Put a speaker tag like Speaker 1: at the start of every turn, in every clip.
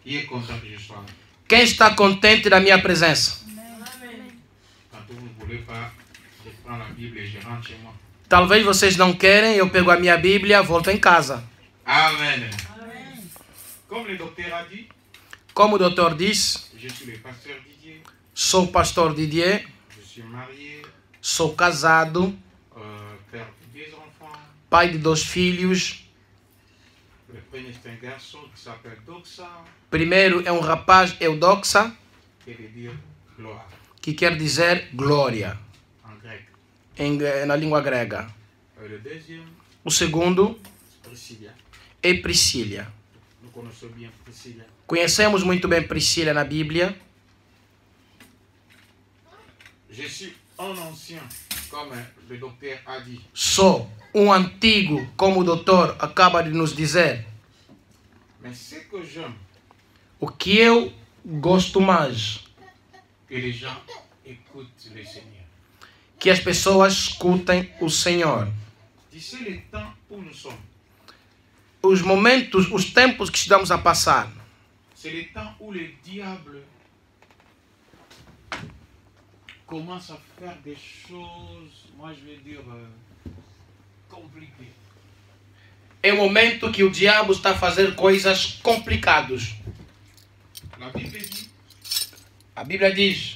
Speaker 1: Qui est content que je sois là?
Speaker 2: Quem está contente da minha presença?
Speaker 1: Quand vous ne voulez pas, je prends la Bible et je rentre chez moi.
Speaker 2: Talvez vocês não querem, eu pego a minha Bíblia e volto em casa.
Speaker 1: Amen. Comme le docteur a dit,
Speaker 2: Como o doutor disse,
Speaker 1: je suis le pasteur Didier,
Speaker 2: sou o pastor Didier,
Speaker 1: je suis marié,
Speaker 2: sou casado,
Speaker 1: père de 2 enfants.
Speaker 2: pai de 2 filhos.
Speaker 1: Le premier c'est un garçon qui s'appelle Doxa,
Speaker 2: Primeiro é um rapaz, Eudoxa,
Speaker 1: qui veut dire gloire
Speaker 2: que quer dizer glória,
Speaker 1: en grec.
Speaker 2: na língua grega.
Speaker 1: Le deuxième,
Speaker 2: O segundo
Speaker 1: Priscilla.
Speaker 2: é Priscila.
Speaker 1: Nous connaissons bien Priscilla.
Speaker 2: Conhecemos muito bem Priscila na Bíblia.
Speaker 1: Je suis un ancien, comme le docteur a dit.
Speaker 2: Sou um antigo, como o doutor acaba de nos dizer.
Speaker 1: Mais ce que j'aime,
Speaker 2: O que eu gosto mais,
Speaker 1: que les gens écoutent le Seigneur.
Speaker 2: que as pessoas escutem o Senhor.
Speaker 1: D'ici le temps où nous sommes,
Speaker 2: Os momentos, os tempos que estamos a passar,
Speaker 1: c'est le temps où le diable commence à faire des choses, moi je vais dire, compliquées.
Speaker 2: é o momento que o diabo está a fazer coisas complicadas.
Speaker 1: La Bible dit,
Speaker 2: A Bíblia diz,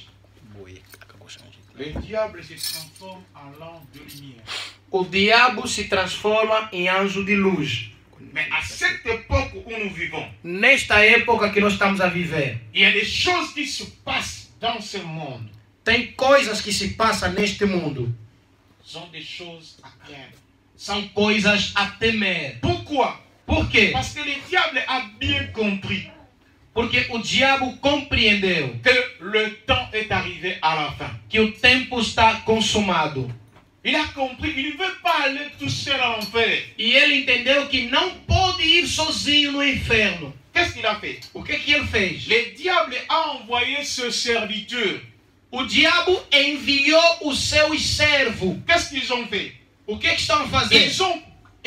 Speaker 1: le diable se transforme en l'ange de lumière.
Speaker 2: o diabo se transforma em anjo de luz.
Speaker 1: Mais à cette époque où nous vivons,
Speaker 2: Nesta época que nós estamos a viver,
Speaker 1: il y a des choses qui se passent dans ce monde.
Speaker 2: tem coisas que se passam neste mundo.
Speaker 1: Sont des choses à craindre.
Speaker 2: São coisas a temer.
Speaker 1: Pourquoi?
Speaker 2: Por quê?
Speaker 1: Parce que le diable a bien compris
Speaker 2: Porque o diabo compreendeu
Speaker 1: que le temps est arrivé à la fin.
Speaker 2: que o tempo está consumado.
Speaker 1: Il a compris, il ne veut pas aller tout seul à l'enfer.
Speaker 2: E ele entendeu que não pode ir sozinho no inferno.
Speaker 1: Qu'est-ce qu'il a fait?
Speaker 2: O que ele fez?
Speaker 1: Le diable a envoyé ce serviteur.
Speaker 2: O diabo enviou os seus servos.
Speaker 1: Qu'est-ce qu'ils ont fait?
Speaker 2: O que estão a fazer?
Speaker 1: Ils ont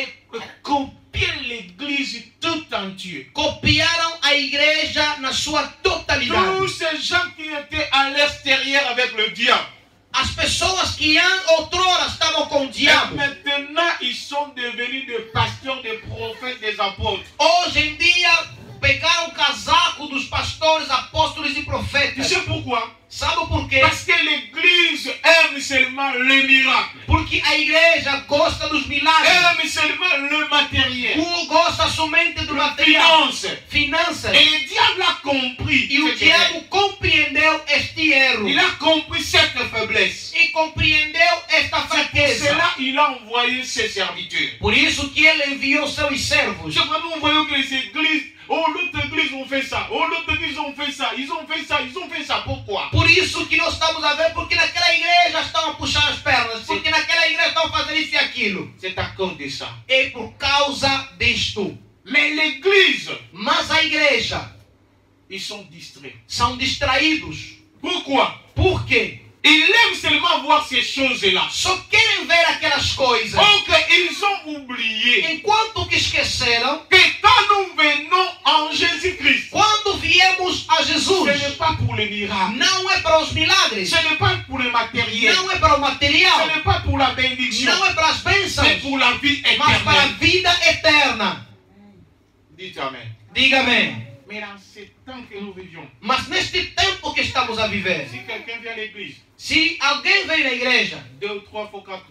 Speaker 1: copié l'église tout entière.
Speaker 2: Copiaram a igreja na sua totalidade.
Speaker 1: Tous ces gens qui étaient à l'extérieur avec le diable.
Speaker 2: As pessoas que outrora estavam com o
Speaker 1: Et
Speaker 2: diabo,
Speaker 1: maintenant, ils sont devenus des pasteurs, des prophètes, des apôtres.
Speaker 2: hoje em dia pegaram o casaco dos pastores, apóstolos e
Speaker 1: Tu
Speaker 2: profetas.
Speaker 1: sais pourquoi?
Speaker 2: Sabe por quê?
Speaker 1: Parce que l'église aime seulement le miracle.
Speaker 2: Porque a igreja gosta dos milagres.
Speaker 1: Aime seulement le matériel.
Speaker 2: Gosta somente do material.
Speaker 1: Finances.
Speaker 2: Finanças.
Speaker 1: Et le diable a compris.
Speaker 2: E o
Speaker 1: cette
Speaker 2: diabo
Speaker 1: erreur.
Speaker 2: compreendeu este erro.
Speaker 1: Il a compris cette faiblesse.
Speaker 2: E compreendeu esta
Speaker 1: C'est pour
Speaker 2: fraqueza.
Speaker 1: cela qu'il a envoyé ses serviteurs.
Speaker 2: Por isso que ele enviou seus servos.
Speaker 1: C'est vraiment voyons que les églises, oh l'autre église ont fait ça, oh l'autre église ont fait ça, ils ont fait ça, ils ont fait ça. Pourquoi?
Speaker 2: Por isso que nós estamos a ver, porque naquela igreja estão a puxar as pernas, porque naquela igreja estão a fazer isso e aquilo.
Speaker 1: C'est à cause de ça.
Speaker 2: É por causa disto.
Speaker 1: Mais l'église,
Speaker 2: Mas a igreja
Speaker 1: ils sont distraits.
Speaker 2: são distraídos.
Speaker 1: Pourquoi?
Speaker 2: Por quê?
Speaker 1: Ils aiment seulement voir ces choses-là.
Speaker 2: Só querem ver aquelas coisas.
Speaker 1: Donc ils ont oublié
Speaker 2: Enquanto que esqueceram,
Speaker 1: que quand nous venons en Jésus-Christ,
Speaker 2: quando viemos a Jesus,
Speaker 1: ce n'est pas pour les miracles,
Speaker 2: não é para os milagres,
Speaker 1: ce n'est pas pour le matériel,
Speaker 2: não é para o
Speaker 1: ce
Speaker 2: material,
Speaker 1: n'est pas pour la bénédiction,
Speaker 2: não é para as
Speaker 1: mais
Speaker 2: bênçãos,
Speaker 1: pour la vie
Speaker 2: mas para a
Speaker 1: éternelle.
Speaker 2: vida eterna.
Speaker 1: Dites Amen.
Speaker 2: Diga amém.
Speaker 1: Mais dans ce temps que nous vivions,
Speaker 2: Mas neste tempo que estamos a viver,
Speaker 1: si quelqu'un vient à l'église,
Speaker 2: se alguém vem na igreja
Speaker 1: 2 ou 3 fois 4,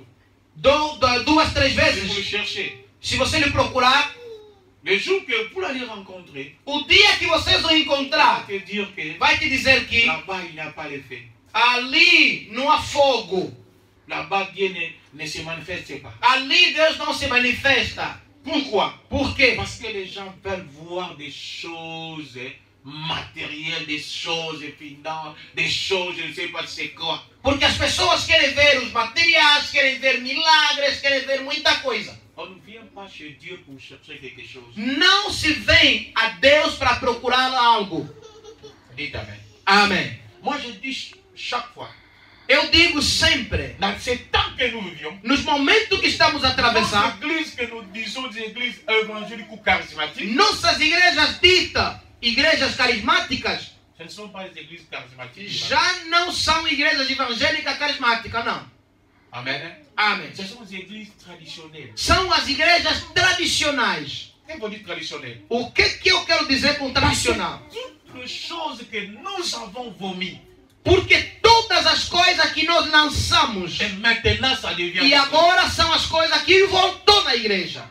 Speaker 2: 2, 3
Speaker 1: si vous le
Speaker 2: vezes,
Speaker 1: cherchez,
Speaker 2: se você lhe procurar,
Speaker 1: le jour que vous l'allez rencontrer,
Speaker 2: o dia que vocês o
Speaker 1: il va
Speaker 2: encontrar,
Speaker 1: te dire que
Speaker 2: vai te dizer que
Speaker 1: là-bas il n'y a pas l'effet.
Speaker 2: ali não há fogo,
Speaker 1: Là-bas Dieu ne se manifeste pas.
Speaker 2: ali Deus não se manifesta.
Speaker 1: Pourquoi?
Speaker 2: Por quê?
Speaker 1: Parce que les gens veulent voir des choses matérielles, des choses finances, des choses, je ne sais pas c'est quoi.
Speaker 2: Porque as pessoas querem ver os materiais, querem ver milagres, querem ver muita coisa.
Speaker 1: On ne vient pas chez Dieu pour chercher quelque chose.
Speaker 2: Não se vem a Deus para procurar algo.
Speaker 1: Dites Amen.
Speaker 2: Amém.
Speaker 1: Moi je dis chaque fois,
Speaker 2: Eu digo sempre,
Speaker 1: dans ces temps que nous vivions,
Speaker 2: nos momentos que estamos a atravessar,
Speaker 1: les églises que nous disons des églises évangéliques ou charismatiques,
Speaker 2: nossas igrejas ditas igrejas carismáticas
Speaker 1: Ce ne sont pas les églises charismatiques.
Speaker 2: já não são igrejas evangélicas carismáticas, não.
Speaker 1: Amen.
Speaker 2: Amém.
Speaker 1: Ce sont les églises traditionnelles.
Speaker 2: São as igrejas tradicionais.
Speaker 1: Qu'est-ce qu'on dit traditionnelles?
Speaker 2: O que eu quero dizer com tradicional?
Speaker 1: Toutes les choses que nous avons vomi.
Speaker 2: Porque todas as coisas que nós lançamos
Speaker 1: Et maintenant, ça devient.
Speaker 2: e agora são as coisas que voltou na igreja.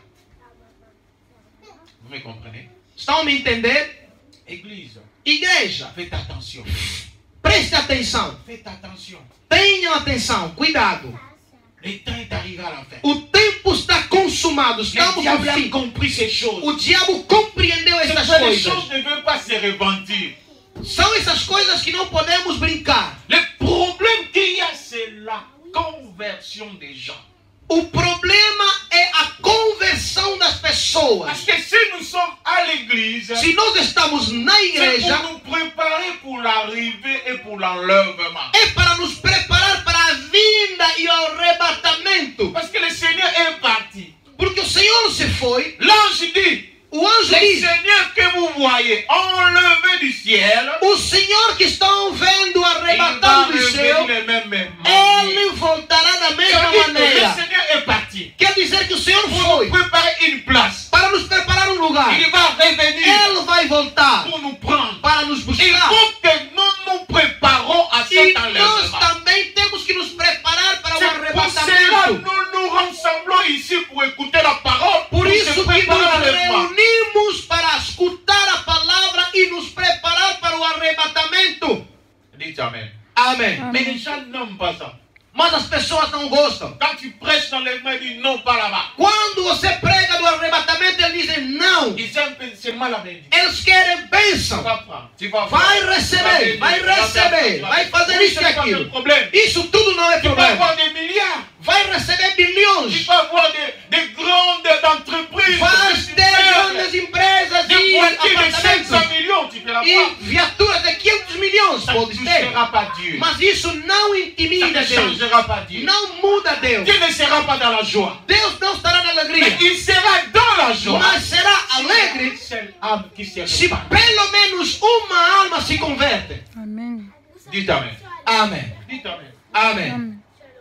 Speaker 1: Vous me comprenez?
Speaker 2: Estão a me entender?
Speaker 1: Église,
Speaker 2: Igreja,
Speaker 1: faites attention.
Speaker 2: preste atenção.
Speaker 1: Faites attention.
Speaker 2: Tenham atenção, cuidado.
Speaker 1: Le temps est arrivé à la fin.
Speaker 2: O tempo está consumado,
Speaker 1: Le
Speaker 2: estamos no
Speaker 1: diable a
Speaker 2: fim.
Speaker 1: compris ces choses.
Speaker 2: O diabo compreendeu essas
Speaker 1: Les
Speaker 2: coisas.
Speaker 1: choses ne veulent pas se repentir.
Speaker 2: São essas coisas que não podemos brincar.
Speaker 1: Le problème qu'il y a, c'est la conversion des gens.
Speaker 2: O problema é a conversão das pessoas.
Speaker 1: Parce que si nous sommes à l'église,
Speaker 2: Se nós estamos na
Speaker 1: c'est
Speaker 2: igreja,
Speaker 1: pour nous préparer pour l'arrivée et pour l'enlèvement.
Speaker 2: é para nos preparar para a vinda e o arrebatamento.
Speaker 1: Parce que le Seigneur est parti.
Speaker 2: Porque o Senhor se foi.
Speaker 1: L'ange dit,
Speaker 2: O anjo
Speaker 1: le
Speaker 2: diz:
Speaker 1: Seigneur que vous voyez enlevé du ciel,
Speaker 2: o Senhor que estão vendo
Speaker 1: il va
Speaker 2: arrebatado do céu,
Speaker 1: revenir les mêmes
Speaker 2: ele
Speaker 1: manières.
Speaker 2: voltará da
Speaker 1: Ça
Speaker 2: mesma
Speaker 1: veut dire que
Speaker 2: maneira.
Speaker 1: le Seigneur est parti
Speaker 2: Quer dizer que o Senhor
Speaker 1: pour
Speaker 2: foi
Speaker 1: nous préparer une place.
Speaker 2: para nos preparar um lugar.
Speaker 1: Il va revenir
Speaker 2: Ele vai voltar
Speaker 1: pour nous prendre.
Speaker 2: para nos
Speaker 1: Il
Speaker 2: buscar.
Speaker 1: faut que nous nous préparons à
Speaker 2: E
Speaker 1: cet
Speaker 2: nós
Speaker 1: enlèvement.
Speaker 2: também temos que nos preparar para o
Speaker 1: C'est pour cela
Speaker 2: arrebatamento.
Speaker 1: nous nous rassemblons ici pour écouter la parole, pour
Speaker 2: Por
Speaker 1: se
Speaker 2: isso que
Speaker 1: préparer à
Speaker 2: nos
Speaker 1: l'enlèvement.
Speaker 2: reunimos para escutar a palavra e nos preparar para o arrebatamento.
Speaker 1: Dites Amen.
Speaker 2: Amém.
Speaker 1: Mais les gens n'aiment pas ça.
Speaker 2: Mas as pessoas não gostam.
Speaker 1: Quand tu prêches dans l'enlèvement, ils disent non, pas là-bas.
Speaker 2: Quando você prega do arrebatamento, eles dizem não.
Speaker 1: Ils aiment seulement la bénédiction.
Speaker 2: Eles querem
Speaker 1: Tu
Speaker 2: bênção.
Speaker 1: vas prendre, tu vas
Speaker 2: Vai
Speaker 1: voir.
Speaker 2: receber, vai receber, vai fazer isso e
Speaker 1: C'est pas le
Speaker 2: aquilo.
Speaker 1: problème.
Speaker 2: Isso tudo não é
Speaker 1: Tu vas
Speaker 2: problema.
Speaker 1: avoir des milliards.
Speaker 2: Vai receber
Speaker 1: Tu
Speaker 2: bilhões.
Speaker 1: vas avoir des grandes entreprises.
Speaker 2: Vai
Speaker 1: des
Speaker 2: ter
Speaker 1: superbes,
Speaker 2: grandes empresas
Speaker 1: des
Speaker 2: e
Speaker 1: voitures de 500
Speaker 2: apartamentos
Speaker 1: millions, tu peux la
Speaker 2: e
Speaker 1: voir.
Speaker 2: viaturas de 500 milhões.
Speaker 1: Ça ne
Speaker 2: Pode ter.
Speaker 1: touchera pas Dieu.
Speaker 2: Mas isso não
Speaker 1: Ça
Speaker 2: intimida
Speaker 1: ne
Speaker 2: Deus.
Speaker 1: changera pas Dieu.
Speaker 2: Não muda Deus.
Speaker 1: Dieu ne sera pas dans la joie.
Speaker 2: Deus não estará na
Speaker 1: Mais
Speaker 2: alegria.
Speaker 1: il sera dans la joie.
Speaker 2: Mas será
Speaker 1: Une
Speaker 2: alegre
Speaker 1: seule âme qui se
Speaker 2: se
Speaker 1: répand.
Speaker 2: pelo menos uma alma se converte.
Speaker 3: Amen.
Speaker 1: Dites Amen.
Speaker 2: Amém.
Speaker 1: Dites Amen.
Speaker 2: Amém.
Speaker 3: Amen.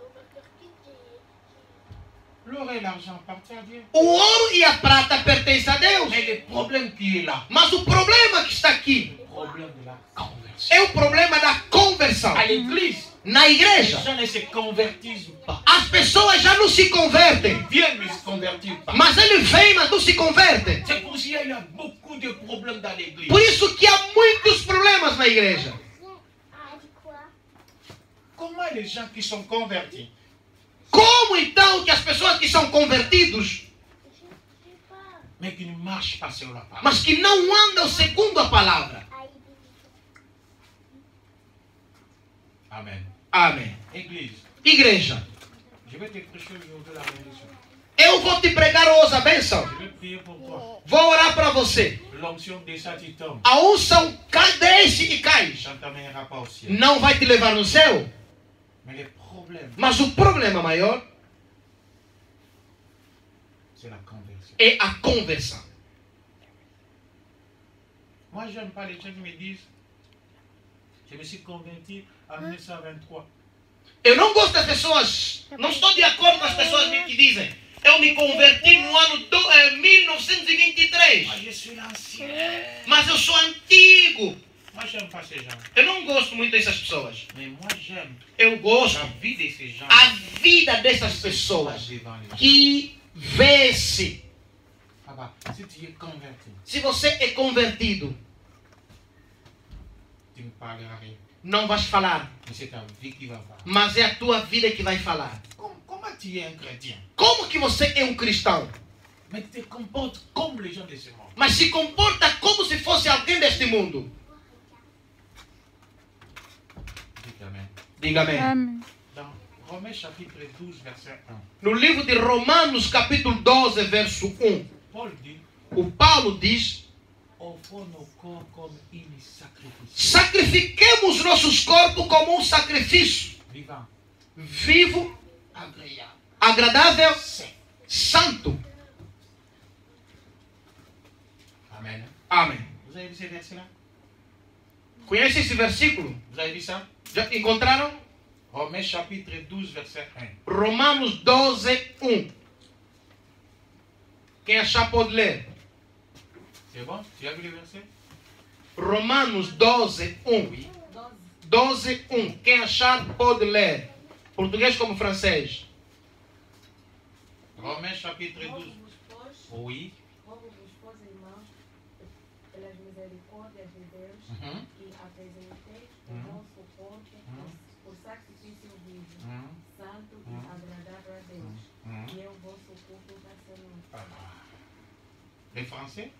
Speaker 1: L'or et l'argent appartiennent à Dieu.
Speaker 2: O ouro e a prata pertencem a Deus.
Speaker 1: Mais le problème qui est là,
Speaker 2: Mas o problema que está aqui
Speaker 1: le problème de la conversion.
Speaker 2: é o problema da conversão.
Speaker 1: À l'église,
Speaker 2: Na
Speaker 1: les
Speaker 2: igreja,
Speaker 1: gens ne se convertissent pas.
Speaker 2: as pessoas já não se convertem.
Speaker 1: Ils viennent, mais ils ne se convertissent pas.
Speaker 2: Mas ele vem, mas não se converte.
Speaker 1: C'est pour ça qu'il y a beaucoup de problèmes dans l'église.
Speaker 2: Por isso que há muitos problemas na igreja.
Speaker 1: Comment les gens qui sont convertis,
Speaker 2: Como então que as pessoas que são convertidos,
Speaker 1: mais qui ne marchent pas sur la parole?
Speaker 2: mas que não andam segundo a palavra?
Speaker 1: Amen.
Speaker 2: Amém.
Speaker 1: Église,
Speaker 2: Igreja,
Speaker 1: je vais te prêcher aujourd'hui la bénédiction.
Speaker 2: eu vou te pregar hoje a bênção.
Speaker 1: Je vais prier pour toi.
Speaker 2: Vou orar para você.
Speaker 1: L'onction déjà t'y tombe.
Speaker 2: A unção desce e cai.
Speaker 1: Ça ne t'amènera pas au ciel.
Speaker 2: Não vai te levar no céu.
Speaker 1: Mais le problème,
Speaker 2: Mas o problema maior
Speaker 1: c'est la conversion.
Speaker 2: é a conversão.
Speaker 1: Moi, je n'aime pas les gens qui me disent, je me suis converti en 1923.
Speaker 2: Eu não gosto das pessoas, não estou de acordo com as pessoas que dizem, eu me converti no ano 1923,
Speaker 1: Moi, je suis l'ancien.
Speaker 2: mas eu sou antigo.
Speaker 1: Moi, je n'aime pas ces gens.
Speaker 2: Eu não gosto muito dessas pessoas.
Speaker 1: Mais moi, j'aime
Speaker 2: Eu gosto
Speaker 1: la vie de ces gens.
Speaker 2: a vida dessas
Speaker 1: Pas
Speaker 2: pessoas
Speaker 1: devant les gens.
Speaker 2: que vê-se.
Speaker 1: Papa, si tu es converti,
Speaker 2: Se você é convertido,
Speaker 1: tu ne parleras rien.
Speaker 2: não vais falar,
Speaker 1: Mais c'est ta vie qui va parler.
Speaker 2: mas é a tua vida que vai falar.
Speaker 1: Comment tu es un chrétien?
Speaker 2: Como que você é um cristão,
Speaker 1: Mais tu te comportes comme les gens de ce monde.
Speaker 2: mas se comporta como se fosse alguém deste mundo?
Speaker 1: Dites Amen.
Speaker 2: Diga amém.
Speaker 3: Amen.
Speaker 1: Dans Romains chapitre 12, verset 1,
Speaker 2: No livro de Romanos, capítulo 12, verso 1,
Speaker 1: Paul dit,
Speaker 2: o Paulo diz:
Speaker 1: offrons nos corps comme une sacrifice
Speaker 2: sacrifiquemos nossos corpos como um sacrifício
Speaker 1: vivant,
Speaker 2: vivo,
Speaker 1: agréable,
Speaker 2: agradável,
Speaker 1: saint.
Speaker 2: santo.
Speaker 1: Amen.
Speaker 2: Amém.
Speaker 1: Vous avez vu ces versets-là?
Speaker 2: Conhece esse versículo?
Speaker 1: Vous avez vu ça?
Speaker 2: Já encontraram?
Speaker 1: Romains chapitre 12, verset 1.
Speaker 2: Romanos 12, 1. Quem achar pode ler.
Speaker 1: C'est bon? Tu as vu le verset?
Speaker 2: Romanos 12, 1.
Speaker 1: Oui.
Speaker 2: 12, 1. Quem achar pode ler. Português como francês.
Speaker 1: Romains chapitre 12.
Speaker 3: Rogo-vos, pois,
Speaker 1: Oui.
Speaker 3: irmãos, pelas misericórdias de Deus,
Speaker 1: Mhm.
Speaker 3: que apresenteis o vosso corpo por sacrifício vivo, santo e agradável a Deus, e é o vosso culto racional.
Speaker 1: Les Français?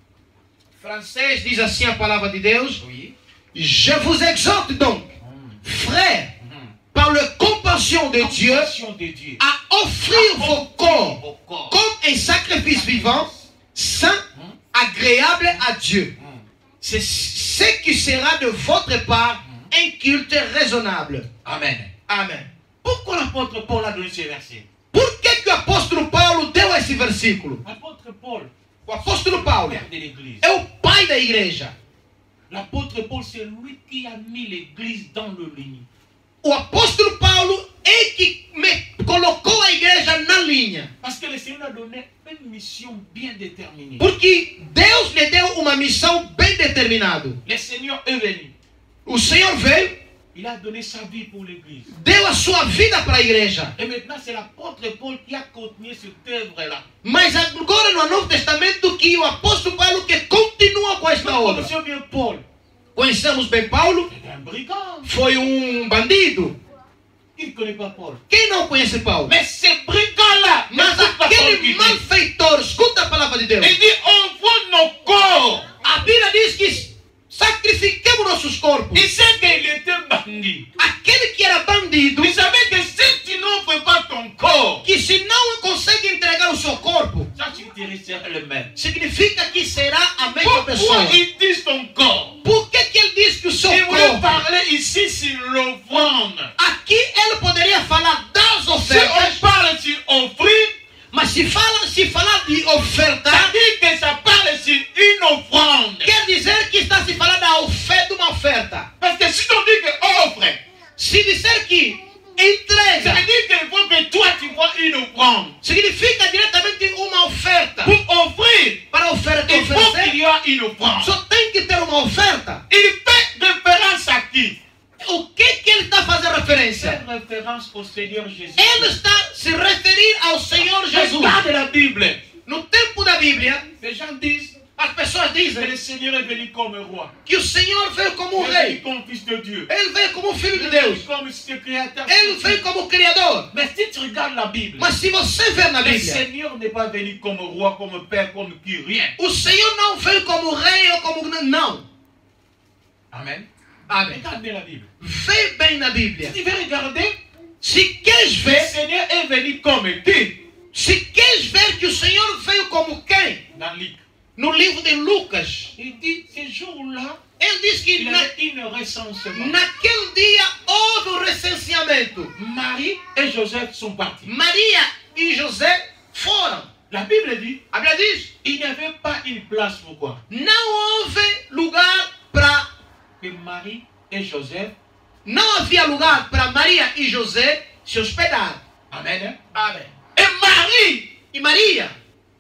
Speaker 2: Francês diz assim a palavra de Deus.
Speaker 1: Oui.
Speaker 2: Je vous exhorte donc, frères, par la compassion de Dieu,
Speaker 1: Compassion de Dieu.
Speaker 2: à offrir vos corps
Speaker 1: Au corps.
Speaker 2: comme un sacrifice vivant, saint, agréable à Dieu. C'est ce qui sera de votre part un culte raisonnable.
Speaker 1: Amen.
Speaker 2: Amen.
Speaker 1: Pourquoi l'apôtre Paul a donné ce verset?
Speaker 2: Por que o apóstolo Paulo deu esse versículo?
Speaker 1: L'apôtre Paul,
Speaker 2: O apóstolo Paulo
Speaker 1: père de l'église.
Speaker 2: é o pai da igreja.
Speaker 1: L'apôtre Paul, c'est lui qui a mis l'église dans le ligne.
Speaker 2: O apóstolo Paulo é que colocou a igreja na linha.
Speaker 1: Parce que le Seigneur a donné une mission bien déterminée.
Speaker 2: Porque Deus lhe deu uma missão bem determinada.
Speaker 1: Le Seigneur est venu.
Speaker 2: O Senhor veio,
Speaker 1: Il a donné sa vie pour l'église.
Speaker 2: deu a sua vida para a igreja.
Speaker 1: Et maintenant, c'est l'apôtre Paul qui a continué cette œuvre-là.
Speaker 2: Mas agora no Novo Testamento que o apóstolo Paulo que continua com esta
Speaker 1: Nous
Speaker 2: obra.
Speaker 1: connaissons bien Paul.
Speaker 2: Conhecemos bem Paulo,
Speaker 1: C'est un brigand.
Speaker 2: foi bandido.
Speaker 1: Qui ne connaît pas Paul?
Speaker 2: Quem não conhece Paulo?
Speaker 1: Mais ce brigand-là,
Speaker 2: Mas
Speaker 1: écoute la parole qui
Speaker 2: aquele
Speaker 1: dit.
Speaker 2: malfeitor, escuta a palavra de Deus.
Speaker 1: Il dit, offrons nos corps.
Speaker 2: A Bíblia diz que sacrifiquemos nossos corpos.
Speaker 1: Il sait qu'il était bandit.
Speaker 2: Aquele que era bandido,
Speaker 1: Il savait que si tu n'offres pas ton corps,
Speaker 2: que se não consegue entregar o seu corpo,
Speaker 1: ça tu te resteras le même.
Speaker 2: significa que será a mesma
Speaker 1: Pourquoi
Speaker 2: pessoa.
Speaker 1: il dit ton corps?
Speaker 2: Por que ele diz que o seu
Speaker 1: Il voulait
Speaker 2: corpo?
Speaker 1: parler ici sur l'offrande.
Speaker 2: Aqui ele poderia falar das
Speaker 1: Si on
Speaker 2: ofertas,
Speaker 1: parle sur offrir,
Speaker 2: mas se falar de oferta,
Speaker 1: ça dit que ça parle sur une offrande.
Speaker 2: quer dizer que está se falando da oferta de uma oferta.
Speaker 1: Parce que si on dit que offre,
Speaker 2: Se disser que
Speaker 1: ça
Speaker 2: entrega,
Speaker 1: veut dire qu'il faut que toi tu vois une offrande.
Speaker 2: significa diretamente uma oferta.
Speaker 1: Pour offrir,
Speaker 2: Para oferta
Speaker 1: il faut qu'il
Speaker 2: oferecer,
Speaker 1: y ait une offrande.
Speaker 2: só tem que ter uma oferta.
Speaker 1: Il fait référence à qui?
Speaker 2: O que ele está fazendo
Speaker 1: Il
Speaker 2: referência?
Speaker 1: fait référence au Seigneur Jésus.
Speaker 2: Ele está se referir ao Senhor Jesus.
Speaker 1: Regarde la Bible.
Speaker 2: No tempo da Bíblia,
Speaker 1: Les gens disent
Speaker 2: as pessoas
Speaker 1: que
Speaker 2: dizem
Speaker 1: le Seigneur est venu comme roi.
Speaker 2: que o Senhor veio como
Speaker 1: Il est venu
Speaker 2: rei.
Speaker 1: comme fils de Dieu.
Speaker 2: Ele veio como filho de
Speaker 1: Il est venu
Speaker 2: Deus.
Speaker 1: comme ce créateur.
Speaker 2: Ele veio como criador.
Speaker 1: Mais si tu regardes la Bible,
Speaker 2: Mas se você ver na
Speaker 1: le
Speaker 2: Bíblia,
Speaker 1: Seigneur n'est pas venu comme roi, comme père, comme qui, rien.
Speaker 2: o Senhor não veio como rei ou como... Não.
Speaker 1: Amen.
Speaker 2: Amém.
Speaker 1: Regarde bien la Bible.
Speaker 2: Vê bem na Bíblia.
Speaker 1: Si tu veux regarder,
Speaker 2: Se queres
Speaker 1: le
Speaker 2: ver,
Speaker 1: Seigneur est venu comme qui?
Speaker 2: se queres ver que o Senhor veio como quem?
Speaker 1: Dans Luc.
Speaker 2: No livro de Lucas,
Speaker 1: Il dit, ce jour-là,
Speaker 2: ele diz que
Speaker 1: il y avait une recensement.
Speaker 2: naquele dia houve o recenseamento.
Speaker 1: Marie et Joseph sont partis.
Speaker 2: Maria e José foram.
Speaker 1: La Bible dit,
Speaker 2: A Bíblia diz,
Speaker 1: il n'y avait pas une place pour quoi?
Speaker 2: não houve lugar para...
Speaker 1: Que Marie et Joseph,
Speaker 2: Não havia lugar para Maria e José se hospedar.
Speaker 1: amen, hein?
Speaker 2: Amém.
Speaker 1: Et Marie,
Speaker 2: E Maria,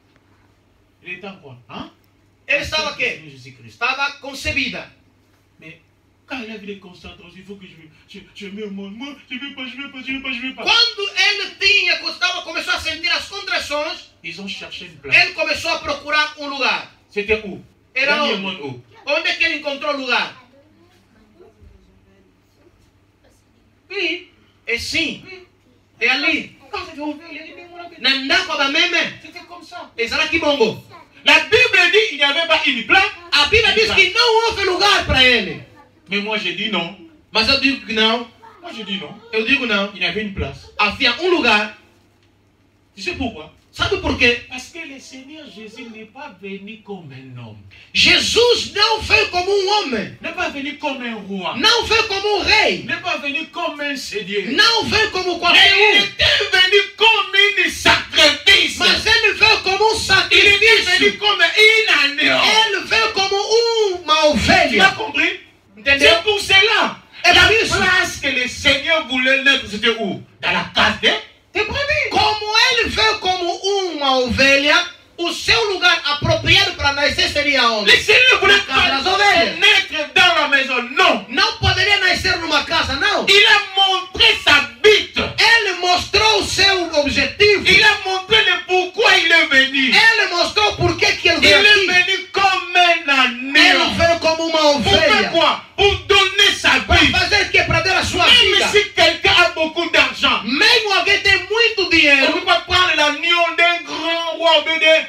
Speaker 1: il était en quoi? Hein?
Speaker 2: ele estava aqui,
Speaker 1: Jésus-Christ.
Speaker 2: estava concebida.
Speaker 1: Mais quand il a vu les concentrations, il faut que je me moi, je ne veux pas.
Speaker 2: Quando ele começou a sentir as contrações,
Speaker 1: Ils ont cherché une place.
Speaker 2: ele começou a procurar um lugar.
Speaker 1: C'était où?
Speaker 2: Era
Speaker 1: Dernier
Speaker 2: onde?
Speaker 1: monde où?
Speaker 2: Onde é que ele encontrou lugar?
Speaker 1: Oui.
Speaker 2: É sim, é ali.
Speaker 1: Quand c'était ouvert, il a dit, mais mon ami,
Speaker 2: Na ndako da meme,
Speaker 1: c'était comme ça.
Speaker 2: ezala kibongo.
Speaker 1: La Bible dit qu'il n'y avait pas une place.
Speaker 2: A Bíblia diz que não houve lugar para ele.
Speaker 1: Mais moi je dis non.
Speaker 2: Mas eu digo que não.
Speaker 1: Moi je dis non.
Speaker 2: Eu digo não.
Speaker 1: Il y avait une place.
Speaker 2: Havia um lugar.
Speaker 1: Tu sais pourquoi?
Speaker 2: Sabe por quê?
Speaker 1: Parce que le Seigneur Jésus n'est pas venu comme un homme.
Speaker 2: Jesus não veio como um homem.
Speaker 1: N'est pas venu comme un roi.
Speaker 2: Não veio como um rei.
Speaker 1: N'est pas venu comme un seigneur.
Speaker 2: Não veio como
Speaker 1: Mais
Speaker 2: qualquer
Speaker 1: il
Speaker 2: um.
Speaker 1: était venu comme une sacrifice.
Speaker 2: Mas ele veio como um
Speaker 1: Il était venu
Speaker 2: sacrifício.
Speaker 1: comme un agneau.
Speaker 2: Ele veio como uma ovelha.
Speaker 1: as compris?
Speaker 2: Entendeu?
Speaker 1: C'est pour cela.
Speaker 2: É
Speaker 1: La
Speaker 2: por isso.
Speaker 1: place que le Seigneur voulait naître, c'était où? Dans la case des brebis.
Speaker 2: Como ele veio como uma ovelha, o seu lugar apropriado para nascer seria onde?
Speaker 1: Le Seigneur voulait
Speaker 2: Na casa
Speaker 1: pas
Speaker 2: das ovelhas.
Speaker 1: naître dans la maison. Non.
Speaker 2: Não poderia nascer numa casa, não.
Speaker 1: Il a montré sa bite.
Speaker 2: Ele mostrou o seu objetivo.
Speaker 1: Il a montré le pourquoi il est venu.
Speaker 2: Ele mostrou por que ele
Speaker 1: Il
Speaker 2: veio
Speaker 1: est
Speaker 2: aqui.
Speaker 1: venu comme un
Speaker 2: Ele
Speaker 1: agneau.
Speaker 2: veio como uma
Speaker 1: Pour faire
Speaker 2: ovelha.
Speaker 1: quoi? Pour donner sa
Speaker 2: Para
Speaker 1: vie.
Speaker 2: fazer que? Para dar a sua
Speaker 1: Même
Speaker 2: vida.
Speaker 1: si quelqu'un a beaucoup d'argent,
Speaker 2: Mesmo alguém tem muito
Speaker 1: on ne
Speaker 2: dinheiro,
Speaker 1: peut pas prendre l'agneau d'un grand roi ou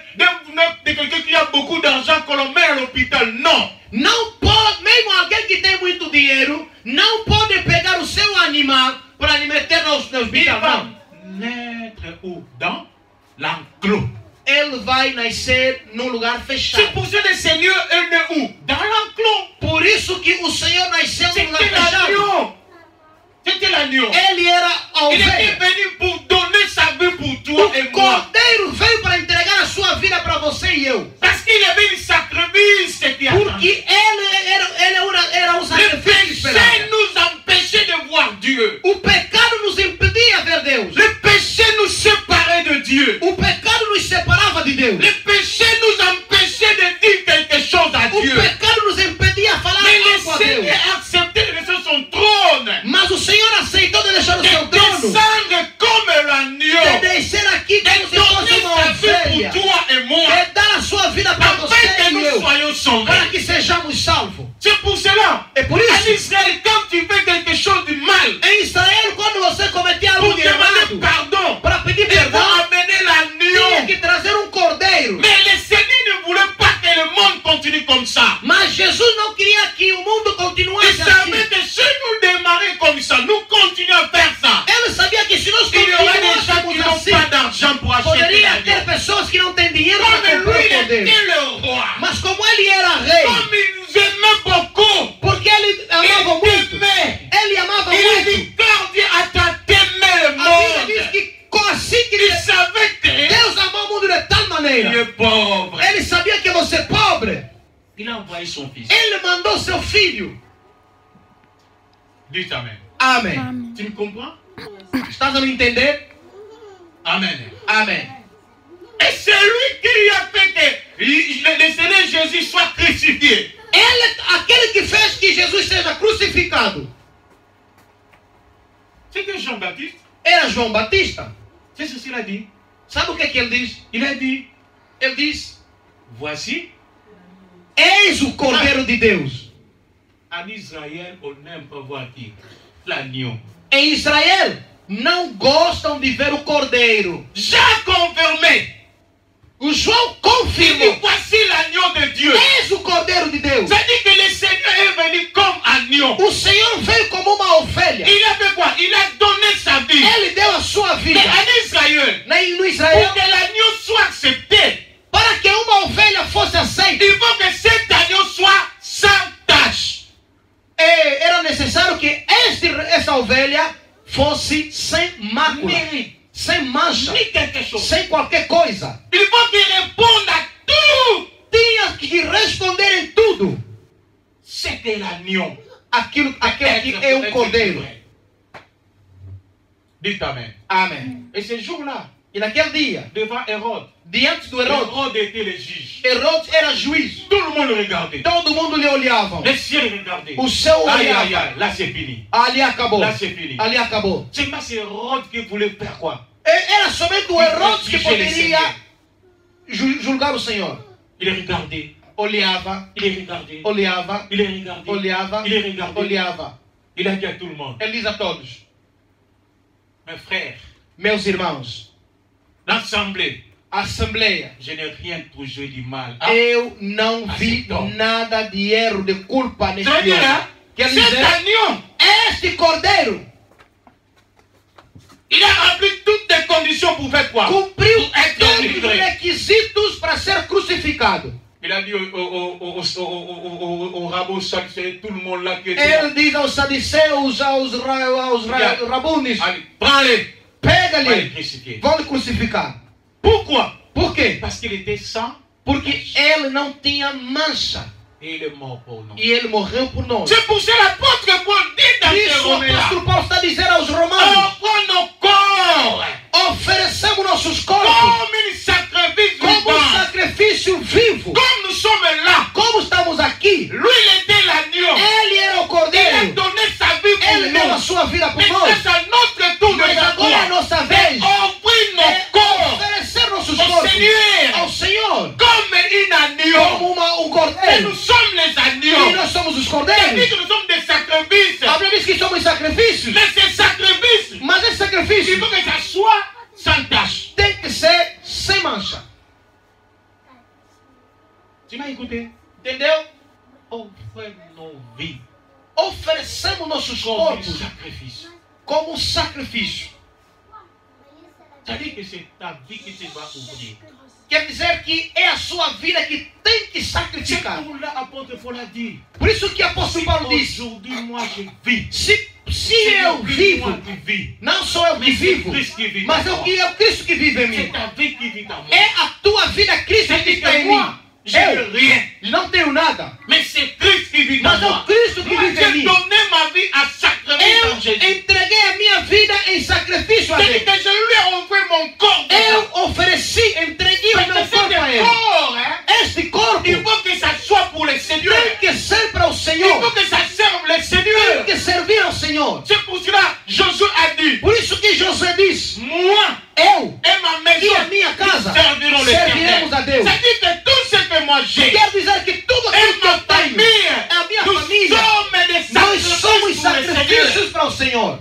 Speaker 1: de quelqu'un qui a beaucoup d'argent qu'on le met à l'hôpital. Non.
Speaker 2: não pode, mesmo alguém que tem muito dinheiro, não pode pegar o seu animal para lhe meter no
Speaker 1: Il
Speaker 2: hospital,
Speaker 1: va
Speaker 2: não.
Speaker 1: naître où? Dans l'enclos.
Speaker 2: Ele vai nascer num lugar
Speaker 1: C'est
Speaker 2: fechado.
Speaker 1: pour ça que le Seigneur est né où? Dans l'enclos.
Speaker 2: Por isso que o Senhor nasceu num lugar
Speaker 1: C'était
Speaker 2: fechado.
Speaker 1: l'agneau. C'était l'agneau.
Speaker 2: Ele era a
Speaker 1: Il était
Speaker 2: ovelha.
Speaker 1: venu pour donner sa vie pour toi et
Speaker 2: O
Speaker 1: moi.
Speaker 2: cordeiro veio para entregar a sua vida para você e eu.
Speaker 1: Parce qu'il y avait une sacrifice qui attendait.
Speaker 2: Porque ele era um
Speaker 1: Le
Speaker 2: sacrifício
Speaker 1: péché
Speaker 2: esperado.
Speaker 1: nous empêchait de voir Dieu.
Speaker 2: O pecado nos impedia ver Deus.
Speaker 1: Le péché nous séparait de Dieu.
Speaker 2: O pecado nos separava de Deus.
Speaker 1: Le péché nous empêchait de dire quelque chose à
Speaker 2: O
Speaker 1: Dieu.
Speaker 2: pecado nos impedia falar
Speaker 1: Mais le
Speaker 2: algo a Deus.
Speaker 1: Seigneur a accepté de laisser son trône.
Speaker 2: Mas o Senhor aceitou de deixar o
Speaker 1: De
Speaker 2: seu trono.
Speaker 1: descendre comme
Speaker 2: De
Speaker 1: l'agneau.
Speaker 2: descer aqui como
Speaker 1: De
Speaker 2: se fosse
Speaker 1: donner
Speaker 2: uma
Speaker 1: sa vie
Speaker 2: ovelha.
Speaker 1: pour toi et moi.
Speaker 2: De dar a sua vida para você
Speaker 1: Afin que
Speaker 2: e
Speaker 1: nous
Speaker 2: eu.
Speaker 1: soyons sauvés.
Speaker 2: Para que sejamos salvos.
Speaker 1: C'est pour cela.
Speaker 2: É por
Speaker 1: En
Speaker 2: isso.
Speaker 1: Israël, quand tu fais quelque chose de mal,
Speaker 2: Em Israel, quando você cometia algo
Speaker 1: pour
Speaker 2: de
Speaker 1: demander
Speaker 2: errado,
Speaker 1: pardon,
Speaker 2: para pedir
Speaker 1: il faut
Speaker 2: perdão,
Speaker 1: amener
Speaker 2: tinha
Speaker 1: l'agneau.
Speaker 2: que trazer um cordeiro.
Speaker 1: Mais le Seigneur ne voulait pas que le monde continue comme ça.
Speaker 2: Mas Jesus não queria que o mundo
Speaker 1: Il
Speaker 2: continuasse
Speaker 1: savait
Speaker 2: assim.
Speaker 1: que si nous démarrons comme ça, nous continuons à faire ça.
Speaker 2: Ele sabia que se nós
Speaker 1: Il y aura des gens qui
Speaker 2: continuássemos
Speaker 1: n'ont
Speaker 2: assim,
Speaker 1: pas d'argent pour acheter
Speaker 2: poderia ter
Speaker 1: l'agneau.
Speaker 2: pessoas que não têm dinheiro para
Speaker 1: Comme
Speaker 2: comprar
Speaker 1: lui,
Speaker 2: o
Speaker 1: il
Speaker 2: cordeiro.
Speaker 1: était le roi.
Speaker 2: Mas como ele era rei,
Speaker 1: Comme il nous aimait beaucoup,
Speaker 2: porque ele amava
Speaker 1: il
Speaker 2: muito,
Speaker 1: t'aimait.
Speaker 2: ele amava
Speaker 1: Il a
Speaker 2: muito.
Speaker 1: dit, quand Dieu a tant aimé le
Speaker 2: A Bíblia diz
Speaker 1: monde,
Speaker 2: que assim que
Speaker 1: il savait que
Speaker 2: Deus amou o mundo de tal
Speaker 1: il
Speaker 2: maneira,
Speaker 1: est pauvre.
Speaker 2: ele sabia que você é pobre.
Speaker 1: Il a envoyé son fils.
Speaker 2: Ele mandou seu filho.
Speaker 1: Dites Amen.
Speaker 2: Amém.
Speaker 1: Tu me comprends?
Speaker 2: Estás a me entender?
Speaker 1: Amen.
Speaker 2: Amém.
Speaker 1: Et c'est lui qui a fait que le Seigneur Jésus soit crucifié.
Speaker 2: Ele, aquele que fez que Jesus seja crucificado,
Speaker 1: C'était Jean-Baptiste.
Speaker 2: era João Batista.
Speaker 1: C'est ce qu'il a dit.
Speaker 2: Sabe o que ele diz?
Speaker 1: Il a dit,
Speaker 2: Ele diz:
Speaker 1: voici,
Speaker 2: Eis o Cordeiro de Deus.
Speaker 1: en Israël, on n'aime pas voir qui? L'agneau.
Speaker 2: Em Israel, não gostam de ver o Cordeiro.
Speaker 1: Jean confirmé.
Speaker 2: O João
Speaker 1: Il dit,
Speaker 2: confirmou:
Speaker 1: voici l'agneau de Dieu.
Speaker 2: Eis o Cordeiro de Deus.
Speaker 1: C'est-à-dire que le Seigneur est venu comme agneau.
Speaker 2: O Senhor veio como uma ovelha.
Speaker 1: Il a fait quoi? Il a donné sa vie.
Speaker 2: Ele deu a sua
Speaker 1: Mais
Speaker 2: vida.
Speaker 1: en Israël,
Speaker 2: No
Speaker 1: pour
Speaker 2: Israel,
Speaker 1: que l'agneau soit accepté,
Speaker 2: para que uma ovelha fosse aceita,
Speaker 1: il faut que cet agneau soit sans tache.
Speaker 2: era necessário que essa ovelha fosse sem mácula,
Speaker 1: Mérite.
Speaker 2: sem mancha,
Speaker 1: Ni quelque chose.
Speaker 2: sem qualquer coisa.
Speaker 1: Il faut qu'il réponde à tout.
Speaker 2: Tinha que responder em tudo.
Speaker 1: C'était l'agneau.
Speaker 2: Aquele que é o cordeiro.
Speaker 1: Dites Amen.
Speaker 2: Amém.
Speaker 1: Et ce jour-là,
Speaker 2: E naquele dia,
Speaker 1: devant Hérode,
Speaker 2: diante do Herodes,
Speaker 1: Hérode était le juge.
Speaker 2: Herodes era juiz.
Speaker 1: Tout le monde le regardait.
Speaker 2: Todo mundo lhe olhava.
Speaker 1: Les cieux le regardaient.
Speaker 2: O céu
Speaker 1: Aïe, aïe,
Speaker 2: olhava.
Speaker 1: aïe, là c'est fini.
Speaker 2: Ali acabou.
Speaker 1: Là c'est fini.
Speaker 2: Ali acabou.
Speaker 1: Seulement c'est Hérode qui voulait faire quoi?
Speaker 2: Era somente o Herodes que
Speaker 1: Juger le
Speaker 2: poderia
Speaker 1: Seigneur.
Speaker 2: julgar o Senhor.
Speaker 1: Il regardait.
Speaker 2: Olhava,
Speaker 1: Il regardait.
Speaker 2: olhava,
Speaker 1: Il regardait.
Speaker 2: olhava,
Speaker 1: Il regardait.
Speaker 2: olhava.
Speaker 1: Il a dit à tout le monde,
Speaker 2: Ele diz a todos:
Speaker 1: mes frères,
Speaker 2: Meus irmãos,
Speaker 1: l'assemblée,
Speaker 2: assembleia,
Speaker 1: je n'ai rien trouvé du mal.
Speaker 2: eu não vi
Speaker 1: Aceitou.
Speaker 2: nada de erro, de culpa neste
Speaker 1: C'est-à-dire,
Speaker 2: homem.
Speaker 1: hein,
Speaker 2: Quer
Speaker 1: cet
Speaker 2: dizer,
Speaker 1: agneau,
Speaker 2: este cordeiro
Speaker 1: il a rempli toutes les conditions pour faire quoi?
Speaker 2: cumpriu
Speaker 1: Pour être
Speaker 2: todos os
Speaker 1: livré.
Speaker 2: requisitos para ser crucificado.
Speaker 1: Il a dit au rabot sacrifié, tout le monde là qui était là.
Speaker 2: Ele diz aos saduceus, aos rabunis:
Speaker 1: Allez, prends-les, va les
Speaker 2: pega-lhe,
Speaker 1: crucifier.
Speaker 2: vão lhe crucificar.
Speaker 1: Pourquoi?
Speaker 2: Por quê?
Speaker 1: Parce qu'il était sans.
Speaker 2: Porque ele não tinha mancha.
Speaker 1: Et il est mort pour nous.
Speaker 2: E ele morreu por nós.
Speaker 1: C'est pour ça l'apôtre Paul dit dans
Speaker 2: Por
Speaker 1: ces
Speaker 2: isso o
Speaker 1: Romains-là,
Speaker 2: apóstolo Paulo está a dizer aos romanos:
Speaker 1: offrons nos corps
Speaker 2: ofereçamos nossos corpos
Speaker 1: comme un sacrifice
Speaker 2: como um
Speaker 1: vivant.
Speaker 2: sacrifício vivo.
Speaker 1: Comme nous sommes là,
Speaker 2: Como estamos aqui,
Speaker 1: lui il était l'agneau.
Speaker 2: ele era o
Speaker 1: Il a
Speaker 2: cordeiro.
Speaker 1: donné sa vie pour
Speaker 2: Ele deu a
Speaker 1: nous.
Speaker 2: sua vida por
Speaker 1: Mais
Speaker 2: nós.
Speaker 1: c'est à notre tour de
Speaker 2: Mas agora é a nossa vez.
Speaker 1: offrir nos corps
Speaker 2: Oferecer nossos
Speaker 1: au
Speaker 2: corpos
Speaker 1: Seigneur
Speaker 2: ao Senhor
Speaker 1: comme un agneau.
Speaker 2: como um
Speaker 1: Et
Speaker 2: cordeiro.
Speaker 1: nous sommes les
Speaker 2: E
Speaker 1: agneaux.
Speaker 2: nós somos os
Speaker 1: C'est-à-dire
Speaker 2: cordeiros.
Speaker 1: que nous sommes des sacrifices.
Speaker 2: A Bíblia diz que somos sacrifícios.
Speaker 1: Mais ces sacrifices,
Speaker 2: Mas esse
Speaker 1: il
Speaker 2: sacrifício
Speaker 1: faut que ça soit sans tâche.
Speaker 2: tem que ser sem mancha.
Speaker 1: Tu m'as écouté?
Speaker 2: Entendeu?
Speaker 1: Offrez nos vies
Speaker 2: Oferecemos nossos
Speaker 1: comme un
Speaker 2: corpos
Speaker 1: sacrifice.
Speaker 2: como um sacrifício.
Speaker 1: C'est-à-dire que c'est ta vie que tu vas ouvrir.
Speaker 2: Quer dizer que é a sua vida que tem que
Speaker 1: C'est
Speaker 2: sacrificar.
Speaker 1: pour l'apôtre Paul a dit.
Speaker 2: Por isso que o apóstolo Paulo diz:
Speaker 1: Aujourd'hui, moi, je vis.
Speaker 2: se eu vivo,
Speaker 1: moi qui vis.
Speaker 2: não sou eu que
Speaker 1: Mais c'est
Speaker 2: vivo,
Speaker 1: Christ qui vit
Speaker 2: mas
Speaker 1: en
Speaker 2: é
Speaker 1: moi.
Speaker 2: o Cristo que vive em
Speaker 1: C'est
Speaker 2: mim.
Speaker 1: ta vie qui vit en moi.
Speaker 2: É a tua vida, Cristo que
Speaker 1: C'est-à-dire
Speaker 2: está
Speaker 1: que
Speaker 2: em
Speaker 1: moi,
Speaker 2: mim.
Speaker 1: je n'ai rien.
Speaker 2: Eu não tenho nada,
Speaker 1: Mais c'est Christ qui vit en
Speaker 2: mas é o
Speaker 1: moi.
Speaker 2: Cristo que
Speaker 1: Moi,
Speaker 2: vive em
Speaker 1: j'ai
Speaker 2: mim.
Speaker 1: donné ma vie à sacrifice en
Speaker 2: Eu
Speaker 1: Jésus.
Speaker 2: entreguei a minha vida em sacrifício a
Speaker 1: C'est-à-dire
Speaker 2: Deus.
Speaker 1: que je lui ai offert mon corps.
Speaker 2: Eu ofereci, entreguei o
Speaker 1: Parce
Speaker 2: meu
Speaker 1: que
Speaker 2: corpo a
Speaker 1: c'est
Speaker 2: Ele.
Speaker 1: corps, hein.
Speaker 2: Este corpo
Speaker 1: Il faut que ça soit pour le Seigneur.
Speaker 2: tem que ser para o
Speaker 1: Il faut
Speaker 2: Senhor.
Speaker 1: que ça serve le
Speaker 2: Tem
Speaker 1: Seigneur.
Speaker 2: que servir ao Senhor.
Speaker 1: C'est pour cela Josué a dit,
Speaker 2: Por isso que Josué diz:
Speaker 1: moi
Speaker 2: eu
Speaker 1: et ma
Speaker 2: e
Speaker 1: maison
Speaker 2: a minha casa
Speaker 1: servirons
Speaker 2: serviremos a
Speaker 1: l'Éternel.
Speaker 2: Deus.
Speaker 1: C'est-à-dire que tout ce que moi j'ai
Speaker 2: Quer dizer que tudo aquilo
Speaker 1: et
Speaker 2: que eu
Speaker 1: ma
Speaker 2: tenho,
Speaker 1: famille,
Speaker 2: a minha
Speaker 1: nous
Speaker 2: família,
Speaker 1: sommes des
Speaker 2: nós somos
Speaker 1: sacrifices pour le Seigneur.
Speaker 2: sacrifícios para o Senhor.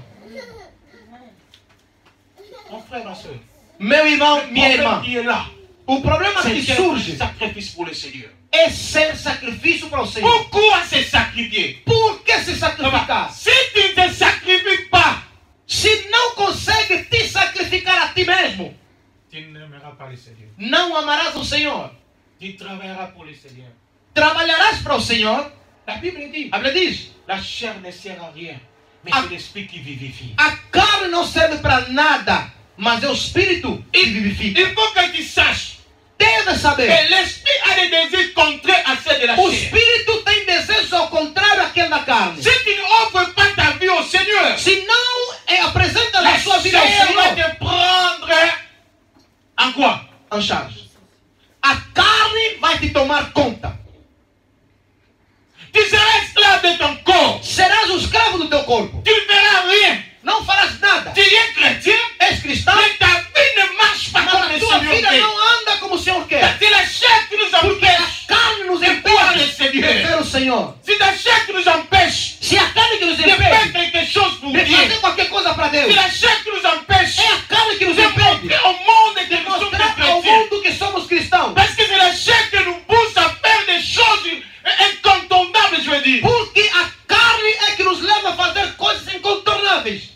Speaker 1: Mon frère, ma soeur,
Speaker 2: Meu irmão, minha
Speaker 1: le problème
Speaker 2: irmã,
Speaker 1: qui est là,
Speaker 2: o problema
Speaker 1: c'est
Speaker 2: que
Speaker 1: d'être
Speaker 2: surge
Speaker 1: un sacrifice pour le Seigneur.
Speaker 2: é ser sacrifício para o Senhor.
Speaker 1: Pourquoi se sacrifier?
Speaker 2: Por que se sacrificar?
Speaker 1: Si tu ne te sacrifies pas,
Speaker 2: Se não consegue te sacrificar a ti mesmo,
Speaker 1: tu n'aimeras pas le Seigneur.
Speaker 2: não amarás o Senhor.
Speaker 1: Tu travailleras pour le Seigneur.
Speaker 2: Trabalharás para o Senhor.
Speaker 1: La Bible dit,
Speaker 2: A Bíblia diz:
Speaker 1: la chair ne sert à rien, mais
Speaker 2: Ah.
Speaker 1: c'est l'esprit qui vivifie.
Speaker 2: a carne não serve para nada, mas é o Espírito que vivifica.
Speaker 1: Il faut que tu saches
Speaker 2: Deve saber.
Speaker 1: que l'esprit a des désirs contraires à ceux de la
Speaker 2: O
Speaker 1: chair.
Speaker 2: Espírito tem desejos ao contrário daquele da carne.
Speaker 1: Si tu n'offres pas ta vie au Seigneur,
Speaker 2: Se não apresenta
Speaker 1: la
Speaker 2: a sua vida ao
Speaker 1: chair va
Speaker 2: Senhor,
Speaker 1: te prendre en quoi?
Speaker 2: en charge. A carne vai te tomar conta.
Speaker 1: Tu seras esclave de ton corps.
Speaker 2: Serás o escravo do teu corpo.
Speaker 1: Tu ne feras rien.
Speaker 2: Não farás nada.
Speaker 1: Tu es chrétien,
Speaker 2: És cristão,
Speaker 1: mais ta vie ne marche pas
Speaker 2: mas
Speaker 1: comme
Speaker 2: a
Speaker 1: le
Speaker 2: tua
Speaker 1: Seigneur
Speaker 2: vida
Speaker 1: veut.
Speaker 2: não anda como o Senhor quer.
Speaker 1: C'est la chair qui nous
Speaker 2: Porque a
Speaker 1: empêche
Speaker 2: carne nos
Speaker 1: de voir le
Speaker 2: impede de
Speaker 1: Seigneur.
Speaker 2: ver o Senhor.
Speaker 1: C'est la chair qui nous empêche
Speaker 2: Se a carne que nos
Speaker 1: de faire
Speaker 2: impede
Speaker 1: quelque chose pour
Speaker 2: de
Speaker 1: Dieu.
Speaker 2: fazer qualquer coisa para Deus,
Speaker 1: C'est la chair qui nous empêche
Speaker 2: é a carne que nos
Speaker 1: de
Speaker 2: impede
Speaker 1: montrer au monde que
Speaker 2: de
Speaker 1: nous sommes des
Speaker 2: mostrar ao
Speaker 1: chrétiens.
Speaker 2: mundo que somos cristãos.
Speaker 1: Parce que c'est la chair qui nous pousse à faire des choses incontournables, je veux dire.
Speaker 2: Porque a carne é que nos leva a fazer coisas incontornáveis.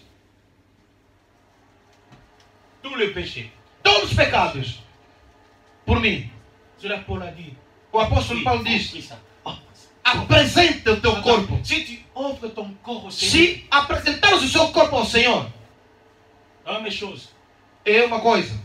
Speaker 1: Tout le péché.
Speaker 2: Todos os pecados. Por mim.
Speaker 1: Cela Paul a dit.
Speaker 2: O apóstolo Paulo diz:
Speaker 1: Offre ça.
Speaker 2: apresenta o teu corpo.
Speaker 1: Si tu offres ton corps au Seigneur,
Speaker 2: Se apresentares o seu corpo ao Senhor,
Speaker 1: la même chose.
Speaker 2: é uma coisa.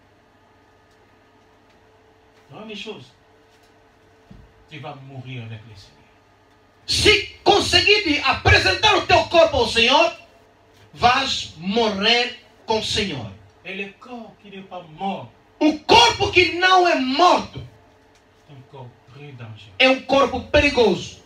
Speaker 1: La même chose. Tu vas mourir avec le Seigneur.
Speaker 2: Se conseguir apresentar o teu corpo ao Senhor, vais morrer com o Senhor.
Speaker 1: Et le corps qui n'est pas mort,
Speaker 2: O corpo que não é morto
Speaker 1: c'est un corps très dangereux.
Speaker 2: é um corpo perigoso.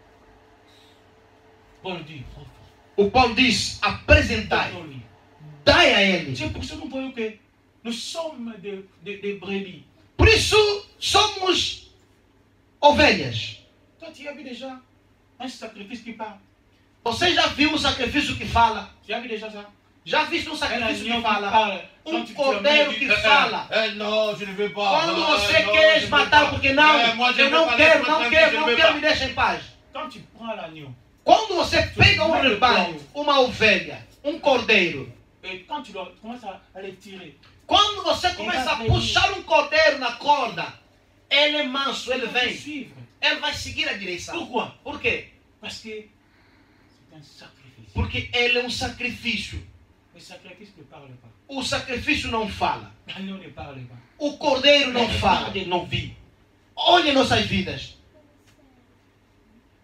Speaker 1: Paul dit, offre.
Speaker 2: O Paulo diz: apresentai,
Speaker 1: Donne-lui.
Speaker 2: dai a Ele.
Speaker 1: C'est pour ça que nous voyons que nous sommes des brebis.
Speaker 2: Por isso somos ovelhas.
Speaker 1: Toi, tu as vu déjà un sacrifice qui parle.
Speaker 2: Você já viu um sacrifício que fala?
Speaker 1: Tu as vu déjà ça?
Speaker 2: Já viste um
Speaker 1: Un
Speaker 2: sacrifício
Speaker 1: agneau
Speaker 2: que
Speaker 1: qui
Speaker 2: fala?
Speaker 1: parle.
Speaker 2: Um
Speaker 1: Quand tu
Speaker 2: cordeiro
Speaker 1: dis,
Speaker 2: que fala.
Speaker 1: non, je ne veux pas.
Speaker 2: Quando
Speaker 1: Non,
Speaker 2: você
Speaker 1: non,
Speaker 2: quer
Speaker 1: je ne veux
Speaker 2: matar
Speaker 1: pas.
Speaker 2: porque não,
Speaker 1: Moi, je
Speaker 2: eu
Speaker 1: veux
Speaker 2: não
Speaker 1: pas,
Speaker 2: quero,
Speaker 1: laisse-moi
Speaker 2: não
Speaker 1: tranquille,
Speaker 2: quero,
Speaker 1: je ne
Speaker 2: não
Speaker 1: veux
Speaker 2: quero,
Speaker 1: pas.
Speaker 2: me deixa em paz.
Speaker 1: Quand tu prends l'agneau,
Speaker 2: Quando você pega um rebanho, uma ovelha, um cordeiro,
Speaker 1: et quand tu commences à les tirer,
Speaker 2: quando você começa a puxar um cordeiro na corda, ele é manso, ele
Speaker 1: tu vas
Speaker 2: vem,
Speaker 1: suivre.
Speaker 2: ele vai seguir a direção.
Speaker 1: Pourquoi?
Speaker 2: Por quê?
Speaker 1: Parce que c'est un sacrifice.
Speaker 2: Porque ele é um sacrifício.
Speaker 1: Le sacrifice ne parle pas.
Speaker 2: O sacrifício não fala.
Speaker 1: L'agneau ne parle pas.
Speaker 2: O cordeiro não fala.
Speaker 1: de nos vies.
Speaker 2: Olha nossas vidas.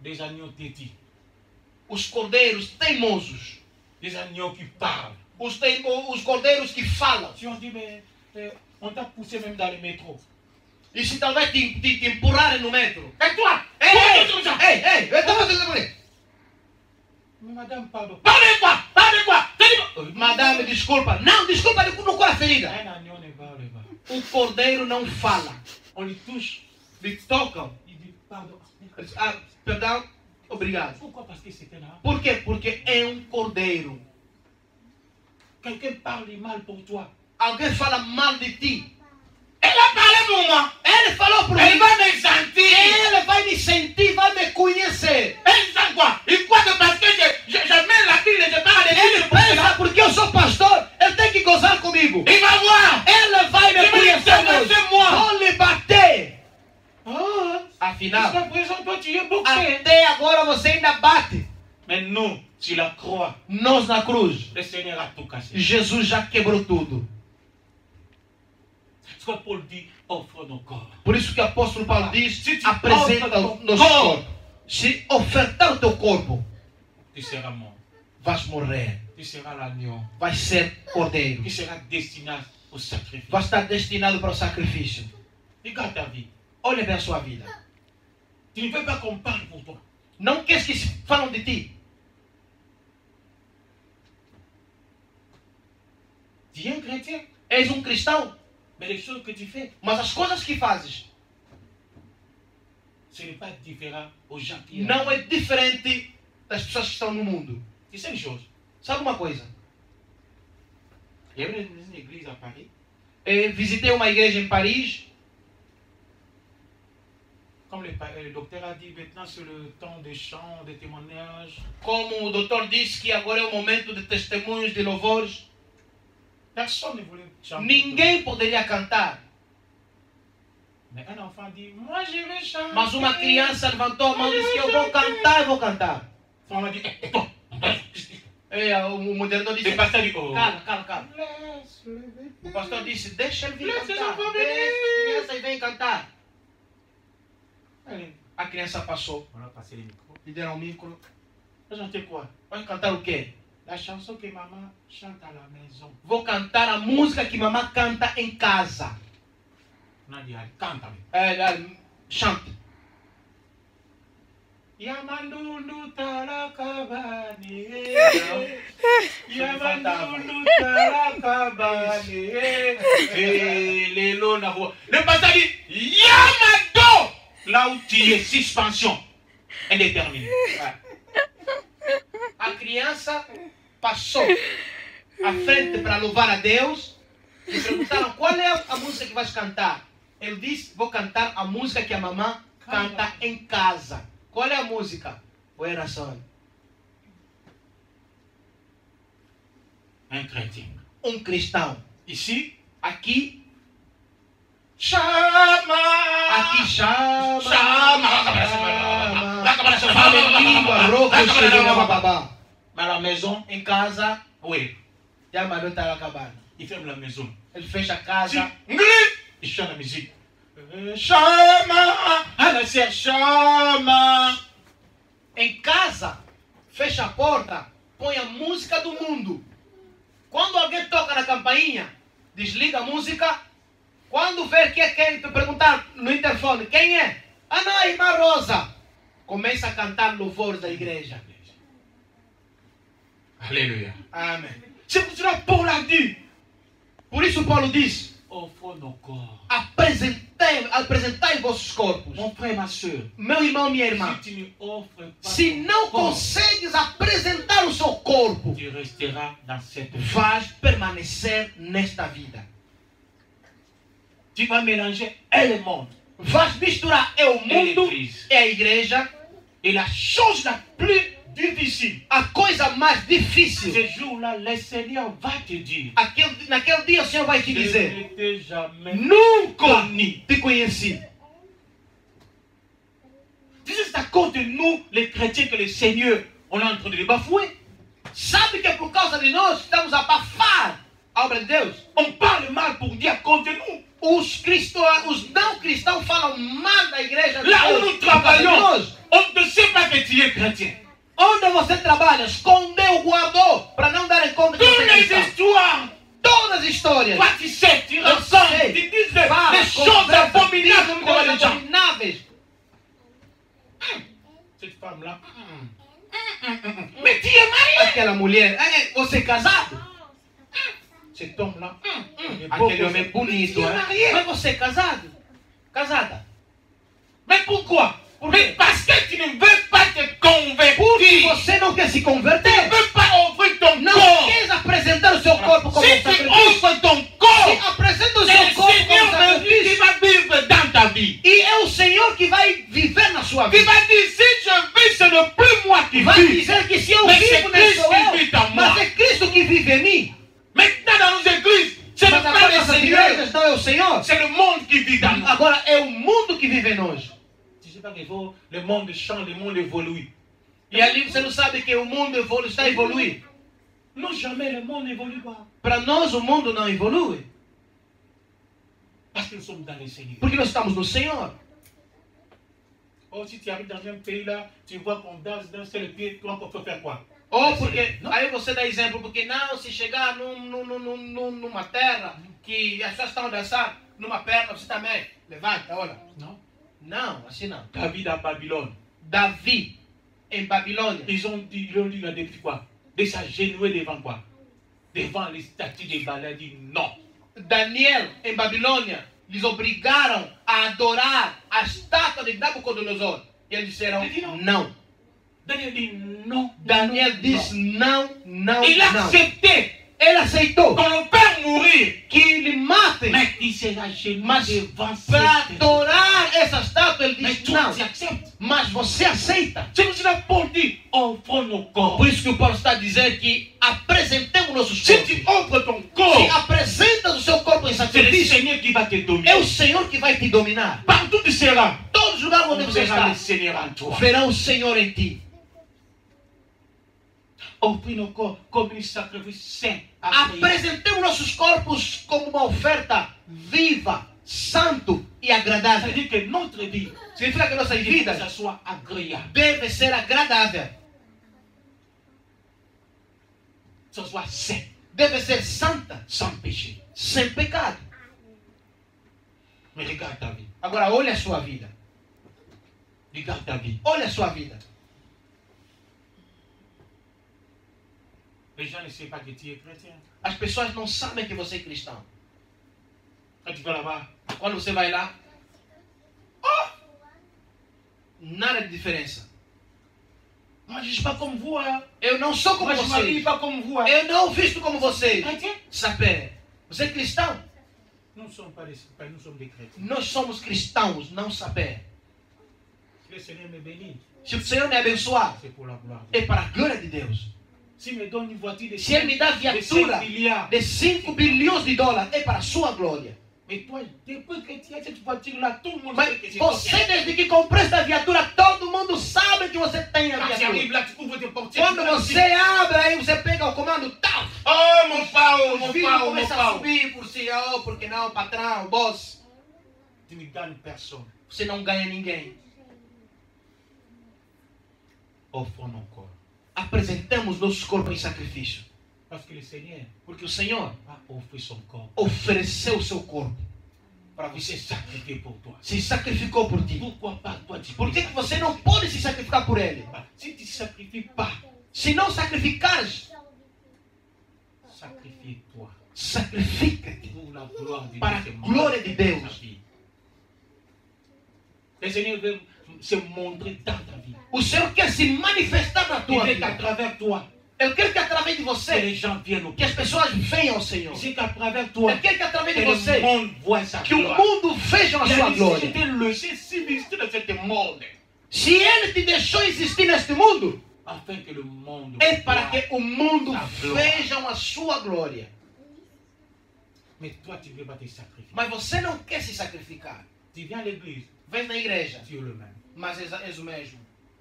Speaker 1: Des agneaux têtus.
Speaker 2: Os cordeiros teimosos.
Speaker 1: Des agneaux qui parlent.
Speaker 2: Os cordeiros que falam.
Speaker 1: Si on dit, mais on t'a poussé même dans le métro.
Speaker 2: E se talvez te empurrarem no metro.
Speaker 1: Et toi?
Speaker 2: Ei, eu estou fazendo por isso.
Speaker 1: Mais madame, pardon. Parlez quoi? Parlez quoi?
Speaker 2: Madame, desculpa. Não, desculpa, não cura a ferida.
Speaker 1: Un agneau ne parle pas.
Speaker 2: O cordeiro não fala.
Speaker 1: On lui touche.
Speaker 2: Lhe tocam.
Speaker 1: Il dit, pardon.
Speaker 2: Ah, perdão, obrigado.
Speaker 1: Pourquoi? Parce que c'était là.
Speaker 2: Por quê? Porque é um cordeiro.
Speaker 1: Quelqu'un parle mal pour toi.
Speaker 2: Alguém fala mal de ti.
Speaker 1: Elle a parlé pour moi.
Speaker 2: Ele falou por
Speaker 1: Elle
Speaker 2: mim.
Speaker 1: va me sentir.
Speaker 2: Ele vai me sentir, vai me conhecer.
Speaker 1: Elle sent quoi? Il croit que parce que je mets la Bible, je parle de
Speaker 2: Ele
Speaker 1: Bible pour cela.
Speaker 2: pensa, porque eu sou pastor, ele tem que gozar comigo.
Speaker 1: Il va voir.
Speaker 2: Ele vai me
Speaker 1: Ele vai
Speaker 2: conhecer.
Speaker 1: conhecer moi.
Speaker 2: Vou lhe bater.
Speaker 1: Ah,
Speaker 2: Afinal,
Speaker 1: jusqu'à présent, toi, tu es boxé.
Speaker 2: até agora você ainda bate.
Speaker 1: Mais nous, sur la croix,
Speaker 2: Nós na cruz,
Speaker 1: le Seigneur a tout cassé.
Speaker 2: Jesus já quebrou tudo.
Speaker 1: Ce que Paul dit, offre nos corps.
Speaker 2: Por isso que o apóstolo Paulo diz,
Speaker 1: Se te
Speaker 2: apresenta
Speaker 1: oferta
Speaker 2: os
Speaker 1: teu
Speaker 2: nossos
Speaker 1: corpo.
Speaker 2: corpos. Se ofertar o teu corpo,
Speaker 1: Tu seras mort.
Speaker 2: vais morrer.
Speaker 1: Tu seras l'agneau.
Speaker 2: Vai ser cordeiro.
Speaker 1: Tu seras destiné au sacrifice.
Speaker 2: Vai estar destinado para o sacrifício.
Speaker 1: Regarde ta vie.
Speaker 2: Olha bem a sua vida.
Speaker 1: Tu ne veux pas qu'on parle pour toi.
Speaker 2: Não queres que falam de ti.
Speaker 1: Tu es un chrétien.
Speaker 2: És um cristão,
Speaker 1: Mais les choses que tu fais,
Speaker 2: mas as coisas que fazes
Speaker 1: ce n'est pas différent aux gens qui
Speaker 2: não é diferente das pessoas que estão no mundo.
Speaker 1: Tu sais une chose.
Speaker 2: Sabe uma coisa?
Speaker 1: Il y avait une église à Paris.
Speaker 2: Visitei uma igreja em Paris.
Speaker 1: Comme le docteur a dit, maintenant c'est le temps des chants, des témoignages.
Speaker 2: Como o doutor disse que agora é o momento de testemunhos, de louvores.
Speaker 1: Personne ne voulait chanter.
Speaker 2: Ninguém poderia cantar.
Speaker 1: Mais un enfant dit, moi je vais chanter.
Speaker 2: Mas uma criança levantou a mão e disse que eu vou cantar.
Speaker 1: On m'a dit, bon.
Speaker 2: O moderador disse,
Speaker 1: Le pasteur dit, oh.
Speaker 2: calma.
Speaker 1: Laisse-le.
Speaker 2: O pastor disse, deixa ele vir
Speaker 1: Deixa
Speaker 2: cantar.
Speaker 1: ele vir.
Speaker 2: Deixa as crianças virem cantar.
Speaker 1: Allez,
Speaker 2: A criança passou.
Speaker 1: on a passé le micro.
Speaker 2: Lhe deram o micro.
Speaker 1: On va chanter quoi?
Speaker 2: Vai cantar o quê?
Speaker 1: La chanson que maman chante à la maison.
Speaker 2: Vou cantar a música que mamãe canta em casa.
Speaker 1: On a dit, allez, cante.
Speaker 2: Chante.
Speaker 1: Yamandundu talakabani. Yamandundu talakabani. Lelo na rua. Le pasteur dit, Yamado. Là où tu es, suspension indéterminée.
Speaker 2: A criança passou à frente para louvar a Deus. E perguntaram qual é a música que vais cantar. Ele disse, vou cantar a música que a mamãe canta em casa. Qual é a música? Buena son.
Speaker 1: Un chrétien.
Speaker 2: Cristão.
Speaker 1: Ici,
Speaker 2: Aqui
Speaker 1: chama.
Speaker 2: Aqui chama.
Speaker 1: Chama.
Speaker 2: Fala em língua, rouco, chega, bababá.
Speaker 1: Mais à la maison,
Speaker 2: Em casa,
Speaker 1: oui,
Speaker 2: já mandou estar acabando.
Speaker 1: il ferme la maison.
Speaker 2: Ele fecha a
Speaker 1: Si,
Speaker 2: casa.
Speaker 1: il chante la musique. Chama. À la serre, chama.
Speaker 2: Em casa, fecha a porta, põe a música do mundo. Quando alguém toca na campainha, desliga a música. Quando vê que é quem, perguntar no interfone, quem é? Ah, não, é irmã Rosa. Começa a cantar louvores da igreja.
Speaker 1: Alléluia.
Speaker 2: Amém.
Speaker 1: C'est pour cela que Paul a dit,
Speaker 2: Por isso Paulo diz,
Speaker 1: offre nos corps.
Speaker 2: apresentai vossos corpos.
Speaker 1: Mon frère, ma soeur,
Speaker 2: Meu irmão, minha irmã,
Speaker 1: si tu ne offres pas
Speaker 2: se
Speaker 1: ton
Speaker 2: não
Speaker 1: corps,
Speaker 2: consegues apresentar o seu corpo,
Speaker 1: tu resteras dans cette vie.
Speaker 2: vais permanecer nesta vida.
Speaker 1: Tu vas mélanger et le monde
Speaker 2: Vais misturar o
Speaker 1: et
Speaker 2: mundo
Speaker 1: l'église.
Speaker 2: e a igreja.
Speaker 1: Et la chose la plus difficile,
Speaker 2: A coisa mais difícil,
Speaker 1: ce jour-là, le Seigneur va te dire,
Speaker 2: naquele dia o Senhor vai te
Speaker 1: je
Speaker 2: dizer,
Speaker 1: ne t'ai jamais
Speaker 2: nunca
Speaker 1: connu.
Speaker 2: te conheci.
Speaker 1: C'est à cause de nous, les chrétiens, que le Seigneur, on est en train de les bafouer.
Speaker 2: Sabe que é por causa de nós estamos a abafar a obra de Deus?
Speaker 1: On parle mal pour dire à cause de nous.
Speaker 2: os não cristãos falam mal da igreja de
Speaker 1: Là où
Speaker 2: Deus.
Speaker 1: nous travaillons,
Speaker 2: Nós.
Speaker 1: on ne sait pas que tu es chrétien.
Speaker 2: Onde você trabalha, escondeu, guardou, para não darem conta que
Speaker 1: Toutes
Speaker 2: você é
Speaker 1: les
Speaker 2: cristão.
Speaker 1: histoires,
Speaker 2: Todas as histórias.
Speaker 1: toi tu sais, tu
Speaker 2: Eu
Speaker 1: racontes,
Speaker 2: sei.
Speaker 1: tu dis des
Speaker 2: Fala,
Speaker 1: choses
Speaker 2: conversa,
Speaker 1: abominables
Speaker 2: diz
Speaker 1: devant
Speaker 2: coisas
Speaker 1: les gens.
Speaker 2: abomináveis.
Speaker 1: Cette femme-là, mais tu es marié.
Speaker 2: Aquela mulher, você é casado?
Speaker 1: Cet homme-là,
Speaker 2: Aquele homem bonito,
Speaker 1: Tu es marié.
Speaker 2: Mas você é casado? Casada?
Speaker 1: Mais pourquoi?
Speaker 2: Por quê?
Speaker 1: Mais parce que tu ne veux pas te
Speaker 2: Porque
Speaker 1: convertir.
Speaker 2: você não quer se
Speaker 1: Tu ne
Speaker 2: converter.
Speaker 1: veux pas offrir ton
Speaker 2: Não
Speaker 1: corps.
Speaker 2: quer apresentar o seu corpo como
Speaker 1: Si
Speaker 2: um
Speaker 1: tu
Speaker 2: sacrifício.
Speaker 1: offres ton
Speaker 2: Se
Speaker 1: corps,
Speaker 2: apresenta o
Speaker 1: c'est
Speaker 2: seu
Speaker 1: le
Speaker 2: corpo como
Speaker 1: Seigneur
Speaker 2: um
Speaker 1: Jésus qui
Speaker 2: sacrifício.
Speaker 1: va vivre dans ta vie.
Speaker 2: E é o Senhor que vai viver na sua
Speaker 1: Tu
Speaker 2: vida.
Speaker 1: vas dire, si je vis, ce n'est plus moi qui
Speaker 2: Vai
Speaker 1: vis.
Speaker 2: dizer que se eu
Speaker 1: Mas
Speaker 2: vivo,
Speaker 1: é
Speaker 2: não
Speaker 1: Cristo
Speaker 2: sou
Speaker 1: que vive
Speaker 2: eu.
Speaker 1: em
Speaker 2: Mas
Speaker 1: moi.
Speaker 2: é Cristo que vive em mim.
Speaker 1: Maintenant, dans nos églises, ce n'est
Speaker 2: Mas
Speaker 1: pas
Speaker 2: agora
Speaker 1: le
Speaker 2: essas
Speaker 1: Seigneur,
Speaker 2: igrejas não é o Senhor.
Speaker 1: c'est le monde qui vit dans nous.
Speaker 2: Agora é o mundo que vive em nós.
Speaker 1: Tu sais pas qu'il faut, le monde change, le monde évolue.
Speaker 2: E ali você não sabe que o mundo está evoluindo.
Speaker 1: Non, jamais le monde n'évolue pas.
Speaker 2: Para nós o mundo não evolui.
Speaker 1: Parce que nous sommes dans le Seigneur.
Speaker 2: Porque nós estamos no Senhor.
Speaker 1: Oh, si tu arrives dans un pays là, tu vois qu'on danse d'un seul pied, toi, on peut faire quoi?
Speaker 2: Ou porque, aí você dá exemplo, porque não, se chegar numa terra que as pessoas estão a dançar numa perna, você também levanta, olha.
Speaker 1: Non.
Speaker 2: Não, assim não.
Speaker 1: David à Babylone,
Speaker 2: Davi, em Babilônia,
Speaker 1: ils ont dit depuis quoi? De s'agenouiller devant quoi? Devant les statues des Baals, dit non.
Speaker 2: Daniel, em Babilônia, eles obrigaram a adorar a estátua de Nabucodonosor. E eles disseram não.
Speaker 1: Daniel dit non.
Speaker 2: Daniel disse não, não,
Speaker 1: Il a
Speaker 2: não.
Speaker 1: accepté
Speaker 2: Ele aceitou
Speaker 1: qu'on le père mourir.
Speaker 2: que ele matem.
Speaker 1: Mais il s'est agenouillé
Speaker 2: Mas
Speaker 1: devant
Speaker 2: para
Speaker 1: cette
Speaker 2: adorar essa estátua, ele
Speaker 1: Mais
Speaker 2: disse
Speaker 1: toi,
Speaker 2: não.
Speaker 1: tu acceptes.
Speaker 2: Mas você aceita.
Speaker 1: C'est pour cela que Paul dit, offrons nos corps.
Speaker 2: Por isso que o Paulo está dizendo que apresentemos nossos
Speaker 1: Si
Speaker 2: corpos.
Speaker 1: tu offres ton
Speaker 2: Se
Speaker 1: corps,
Speaker 2: apresentas o seu corpo em
Speaker 1: c'est le
Speaker 2: sacrifício,
Speaker 1: Seigneur qui va te
Speaker 2: é
Speaker 1: dominer.
Speaker 2: o Senhor que vai te dominar.
Speaker 1: Partout tu seras,
Speaker 2: Todos os lugares onde
Speaker 1: on
Speaker 2: você
Speaker 1: verra le
Speaker 2: está,
Speaker 1: Seigneur en toi.
Speaker 2: verá o Senhor em ti.
Speaker 1: Offrir nos corps comme un sacrifice saint. agréable.
Speaker 2: Apresentemos nossos corpos como uma oferta viva, santo e agradável.
Speaker 1: C'est-à-dire que notre vie,
Speaker 2: Significa que nossas
Speaker 1: il faut que ça
Speaker 2: vidas
Speaker 1: soit agréable,
Speaker 2: devem ser agradáveis,
Speaker 1: que ça soit saint,
Speaker 2: devem ser santas,
Speaker 1: sans péché.
Speaker 2: sem pecado.
Speaker 1: Mais regarde ta vie.
Speaker 2: Agora olhe a sua vida.
Speaker 1: Regarde ta vie.
Speaker 2: Olhe a sua vida.
Speaker 1: Les gens ne savent pas que tu es chrétien.
Speaker 2: As pessoas não sabem que você é cristão.
Speaker 1: Quand tu vas là-bas,
Speaker 2: Quando você vai lá, nada de diferença.
Speaker 1: moi je ne suis pas comme vous. Hein.
Speaker 2: Eu não sou como
Speaker 1: Moi je ne m'habille
Speaker 2: vocês.
Speaker 1: pas comme vous. Hein.
Speaker 2: Eu não visto como vocês.
Speaker 1: Chrétien?
Speaker 2: Sabe? Você é cristão?
Speaker 1: Nous ne sommes pas des, nous sommes des chrétiens.
Speaker 2: Nós somos cristãos, não saber.
Speaker 1: Si le Seigneur me bénit,
Speaker 2: Se o Senhor me abençoar,
Speaker 1: c'est pour la gloire de
Speaker 2: é
Speaker 1: Dieu.
Speaker 2: para a glória de Deus.
Speaker 1: S'il me donne une voiture de
Speaker 2: Se Ele me dá
Speaker 1: 5
Speaker 2: viatura
Speaker 1: milliards,
Speaker 2: de 5 bilhões de dólares, é para a sua glória.
Speaker 1: mais toi, depuis que tu as cette voiture-là, tout le monde
Speaker 2: Mas
Speaker 1: sait que c'est toi.
Speaker 2: você, desde que comprou esta viatura, todo mundo sabe que você tem a
Speaker 1: Quand tu
Speaker 2: viatura.
Speaker 1: arrives là, tu ouvres tes portières.
Speaker 2: Quando você abre, aí você pega o comando, tá?
Speaker 1: Oh mon pao,
Speaker 2: Os
Speaker 1: mon
Speaker 2: filhos
Speaker 1: pao, mon
Speaker 2: começam a
Speaker 1: pao.
Speaker 2: subir por si, oh, porque não, patrão, boss.
Speaker 1: Tu ne gagnes personne.
Speaker 2: Você não ganha ninguém.
Speaker 1: Offrons nos corps.
Speaker 2: Apresentamos nossos corpos em sacrifício.
Speaker 1: Parce que le Seigneur
Speaker 2: Porque o Senhor
Speaker 1: a offert son corps.
Speaker 2: ofereceu o seu corpo para
Speaker 1: Il s'est
Speaker 2: você.
Speaker 1: sacrifié pour toi.
Speaker 2: Se sacrificou por ti.
Speaker 1: Pourquoi pas toi tu
Speaker 2: Por
Speaker 1: peux
Speaker 2: que que você não pode se sacrificar por Ele?
Speaker 1: Si tu ne sacrifies pas,
Speaker 2: Se não sacrificares,
Speaker 1: sacrifie-toi.
Speaker 2: sacrifica-te.
Speaker 1: Pour la gloire de
Speaker 2: Para a
Speaker 1: Dieu.
Speaker 2: glória de Deus.
Speaker 1: Le Seigneur veut se montrer dans ta vie.
Speaker 2: O Senhor quer se manifestar na
Speaker 1: Il
Speaker 2: tua
Speaker 1: veut qu'à
Speaker 2: vida.
Speaker 1: travers toi,
Speaker 2: Ele quer que através de
Speaker 1: que
Speaker 2: você,
Speaker 1: les gens viennent au
Speaker 2: que as pessoas venham ao Senhor.
Speaker 1: Il veut qu'à travers toi,
Speaker 2: Ele quer que através
Speaker 1: que
Speaker 2: de
Speaker 1: le
Speaker 2: você,
Speaker 1: monde voit sa
Speaker 2: que o
Speaker 1: gloire.
Speaker 2: mundo veja a
Speaker 1: Il a
Speaker 2: sua
Speaker 1: dit, si
Speaker 2: glória.
Speaker 1: j'étais le si ministre de ce monde,
Speaker 2: Se Ele te deixou existir neste mundo,
Speaker 1: afin que le monde
Speaker 2: é para
Speaker 1: voit.
Speaker 2: que o mundo
Speaker 1: Sa glória.
Speaker 2: veja a sua glória.
Speaker 1: Mais toi, tu ne veux pas te sacrifier.
Speaker 2: Mas você não quer se sacrificar.
Speaker 1: Tu viens à l'église,
Speaker 2: Vem na igreja,
Speaker 1: tu es le même.
Speaker 2: mas és o mesmo.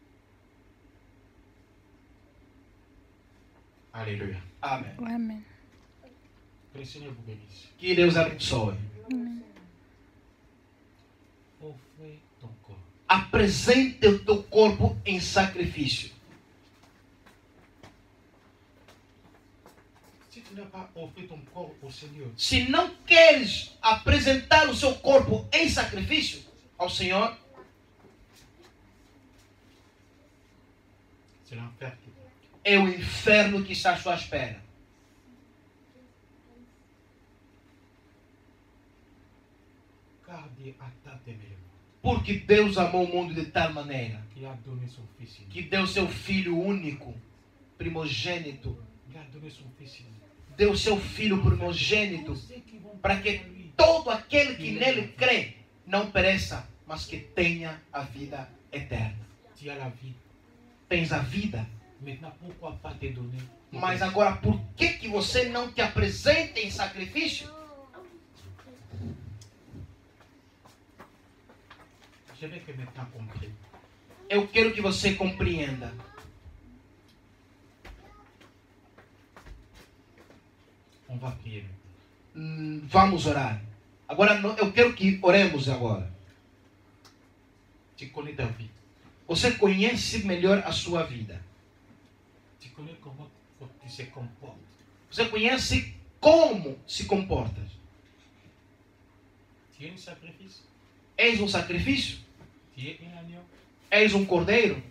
Speaker 1: Alléluia.
Speaker 2: Amém.
Speaker 4: Amen.
Speaker 1: Que le Seigneur vous bénisse.
Speaker 2: Que Deus abençoe.
Speaker 4: Amen.
Speaker 1: offrir ton corps.
Speaker 2: Apresente o teu corpo em sacrifício.
Speaker 1: Si tu n'as pas offert ton corps au Seigneur,
Speaker 2: Se não queres apresentar o seu corpo em sacrifício ao Senhor,
Speaker 1: c'est l'enfer qui t'attend.
Speaker 2: é o inferno que está à sua espera.
Speaker 1: Car Dieu a tant aimé le monde
Speaker 2: Porque Deus amou o mundo de tal maneira
Speaker 1: qu'il a donné son Fils unique.
Speaker 2: que deu seu Filho único, primogênito,
Speaker 1: Il a donné son Fils unique.
Speaker 2: deu seu Filho primogênito,
Speaker 1: Tous ceux qui vont
Speaker 2: para
Speaker 1: croire
Speaker 2: que
Speaker 1: en lui,
Speaker 2: todo aquele que nele crê não pereça, mas que tenha a vida eterna.
Speaker 1: tu as la vie.
Speaker 2: Tens a vida,
Speaker 1: Maintenant, pourquoi pas te donner?
Speaker 2: mas agora por que você não te apresenta em sacrifício?
Speaker 1: Je veux que maintenant comprenne.
Speaker 2: Eu quero que você compreenda.
Speaker 1: On va prier maintenant.
Speaker 2: Vamos orar. Agora eu quero que oremos agora.
Speaker 1: Tu connais ta vie.
Speaker 2: Você conhece melhor a sua vida.
Speaker 1: Tu connais comment tu se comportes.
Speaker 2: Você conhece como se comportas.
Speaker 1: Tu es un sacrifice.
Speaker 2: És um sacrifício?
Speaker 1: Tu es un agneau.
Speaker 2: És um cordeiro?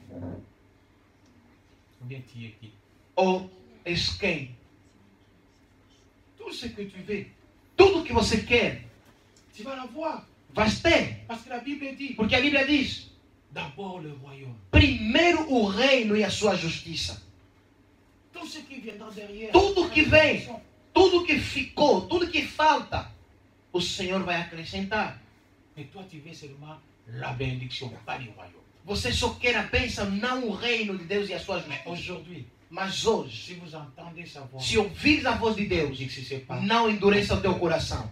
Speaker 1: Ou bien tu es qui?
Speaker 2: Ou és quem?
Speaker 1: Tout ce que tu veux,
Speaker 2: Tudo que você quer,
Speaker 1: tu vas l'avoir.
Speaker 2: vais ter.
Speaker 1: Parce que la Bible dit
Speaker 2: Porque a Bíblia diz:
Speaker 1: d'abord le royaume.
Speaker 2: primeiro o reino e a sua justiça.
Speaker 1: Tout ce qui viendra derrière.
Speaker 2: Tudo que vem, tudo que ficou, tudo que falta, o Senhor vai acrescentar.
Speaker 1: Et toi, tu veux seulement la bénédiction, pas le royaume.
Speaker 2: Você só quer a bênção, não o reino de Deus e a sua
Speaker 1: Mais
Speaker 2: justiça.
Speaker 1: aujourd'hui,
Speaker 2: Mas hoje,
Speaker 1: si vous entendez sa voix,
Speaker 2: se ouvires a voz de Deus,
Speaker 1: dites que c'est pas.
Speaker 2: não endureça o teu coração.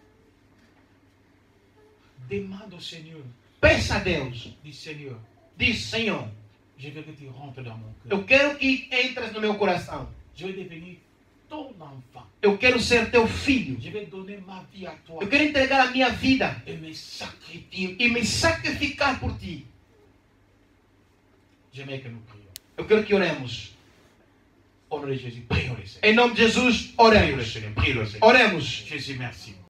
Speaker 1: Demande au Seigneur.
Speaker 2: Peça a Deus.
Speaker 1: Dis Seigneur,
Speaker 2: Diz: Senhor,
Speaker 1: je veux que tu rentres dans mon cœur.
Speaker 2: eu quero que entres no meu coração.
Speaker 1: Je vais devenir ton enfant.
Speaker 2: Eu quero ser teu filho.
Speaker 1: Je vais donner ma vie à toi
Speaker 2: Eu quero entregar a minha vida
Speaker 1: et me sacrifier.
Speaker 2: e me sacrificar por ti.
Speaker 1: J'aimerais que nous prions.
Speaker 2: Eu quero que oremos.
Speaker 1: Au nom de Jésus, prions le Seigneur.
Speaker 2: Em nome de Jesus,
Speaker 1: Prions le
Speaker 2: oremos.
Speaker 1: Seigneur. Prions le Seigneur.
Speaker 2: Oremos.
Speaker 1: Jésus, merci.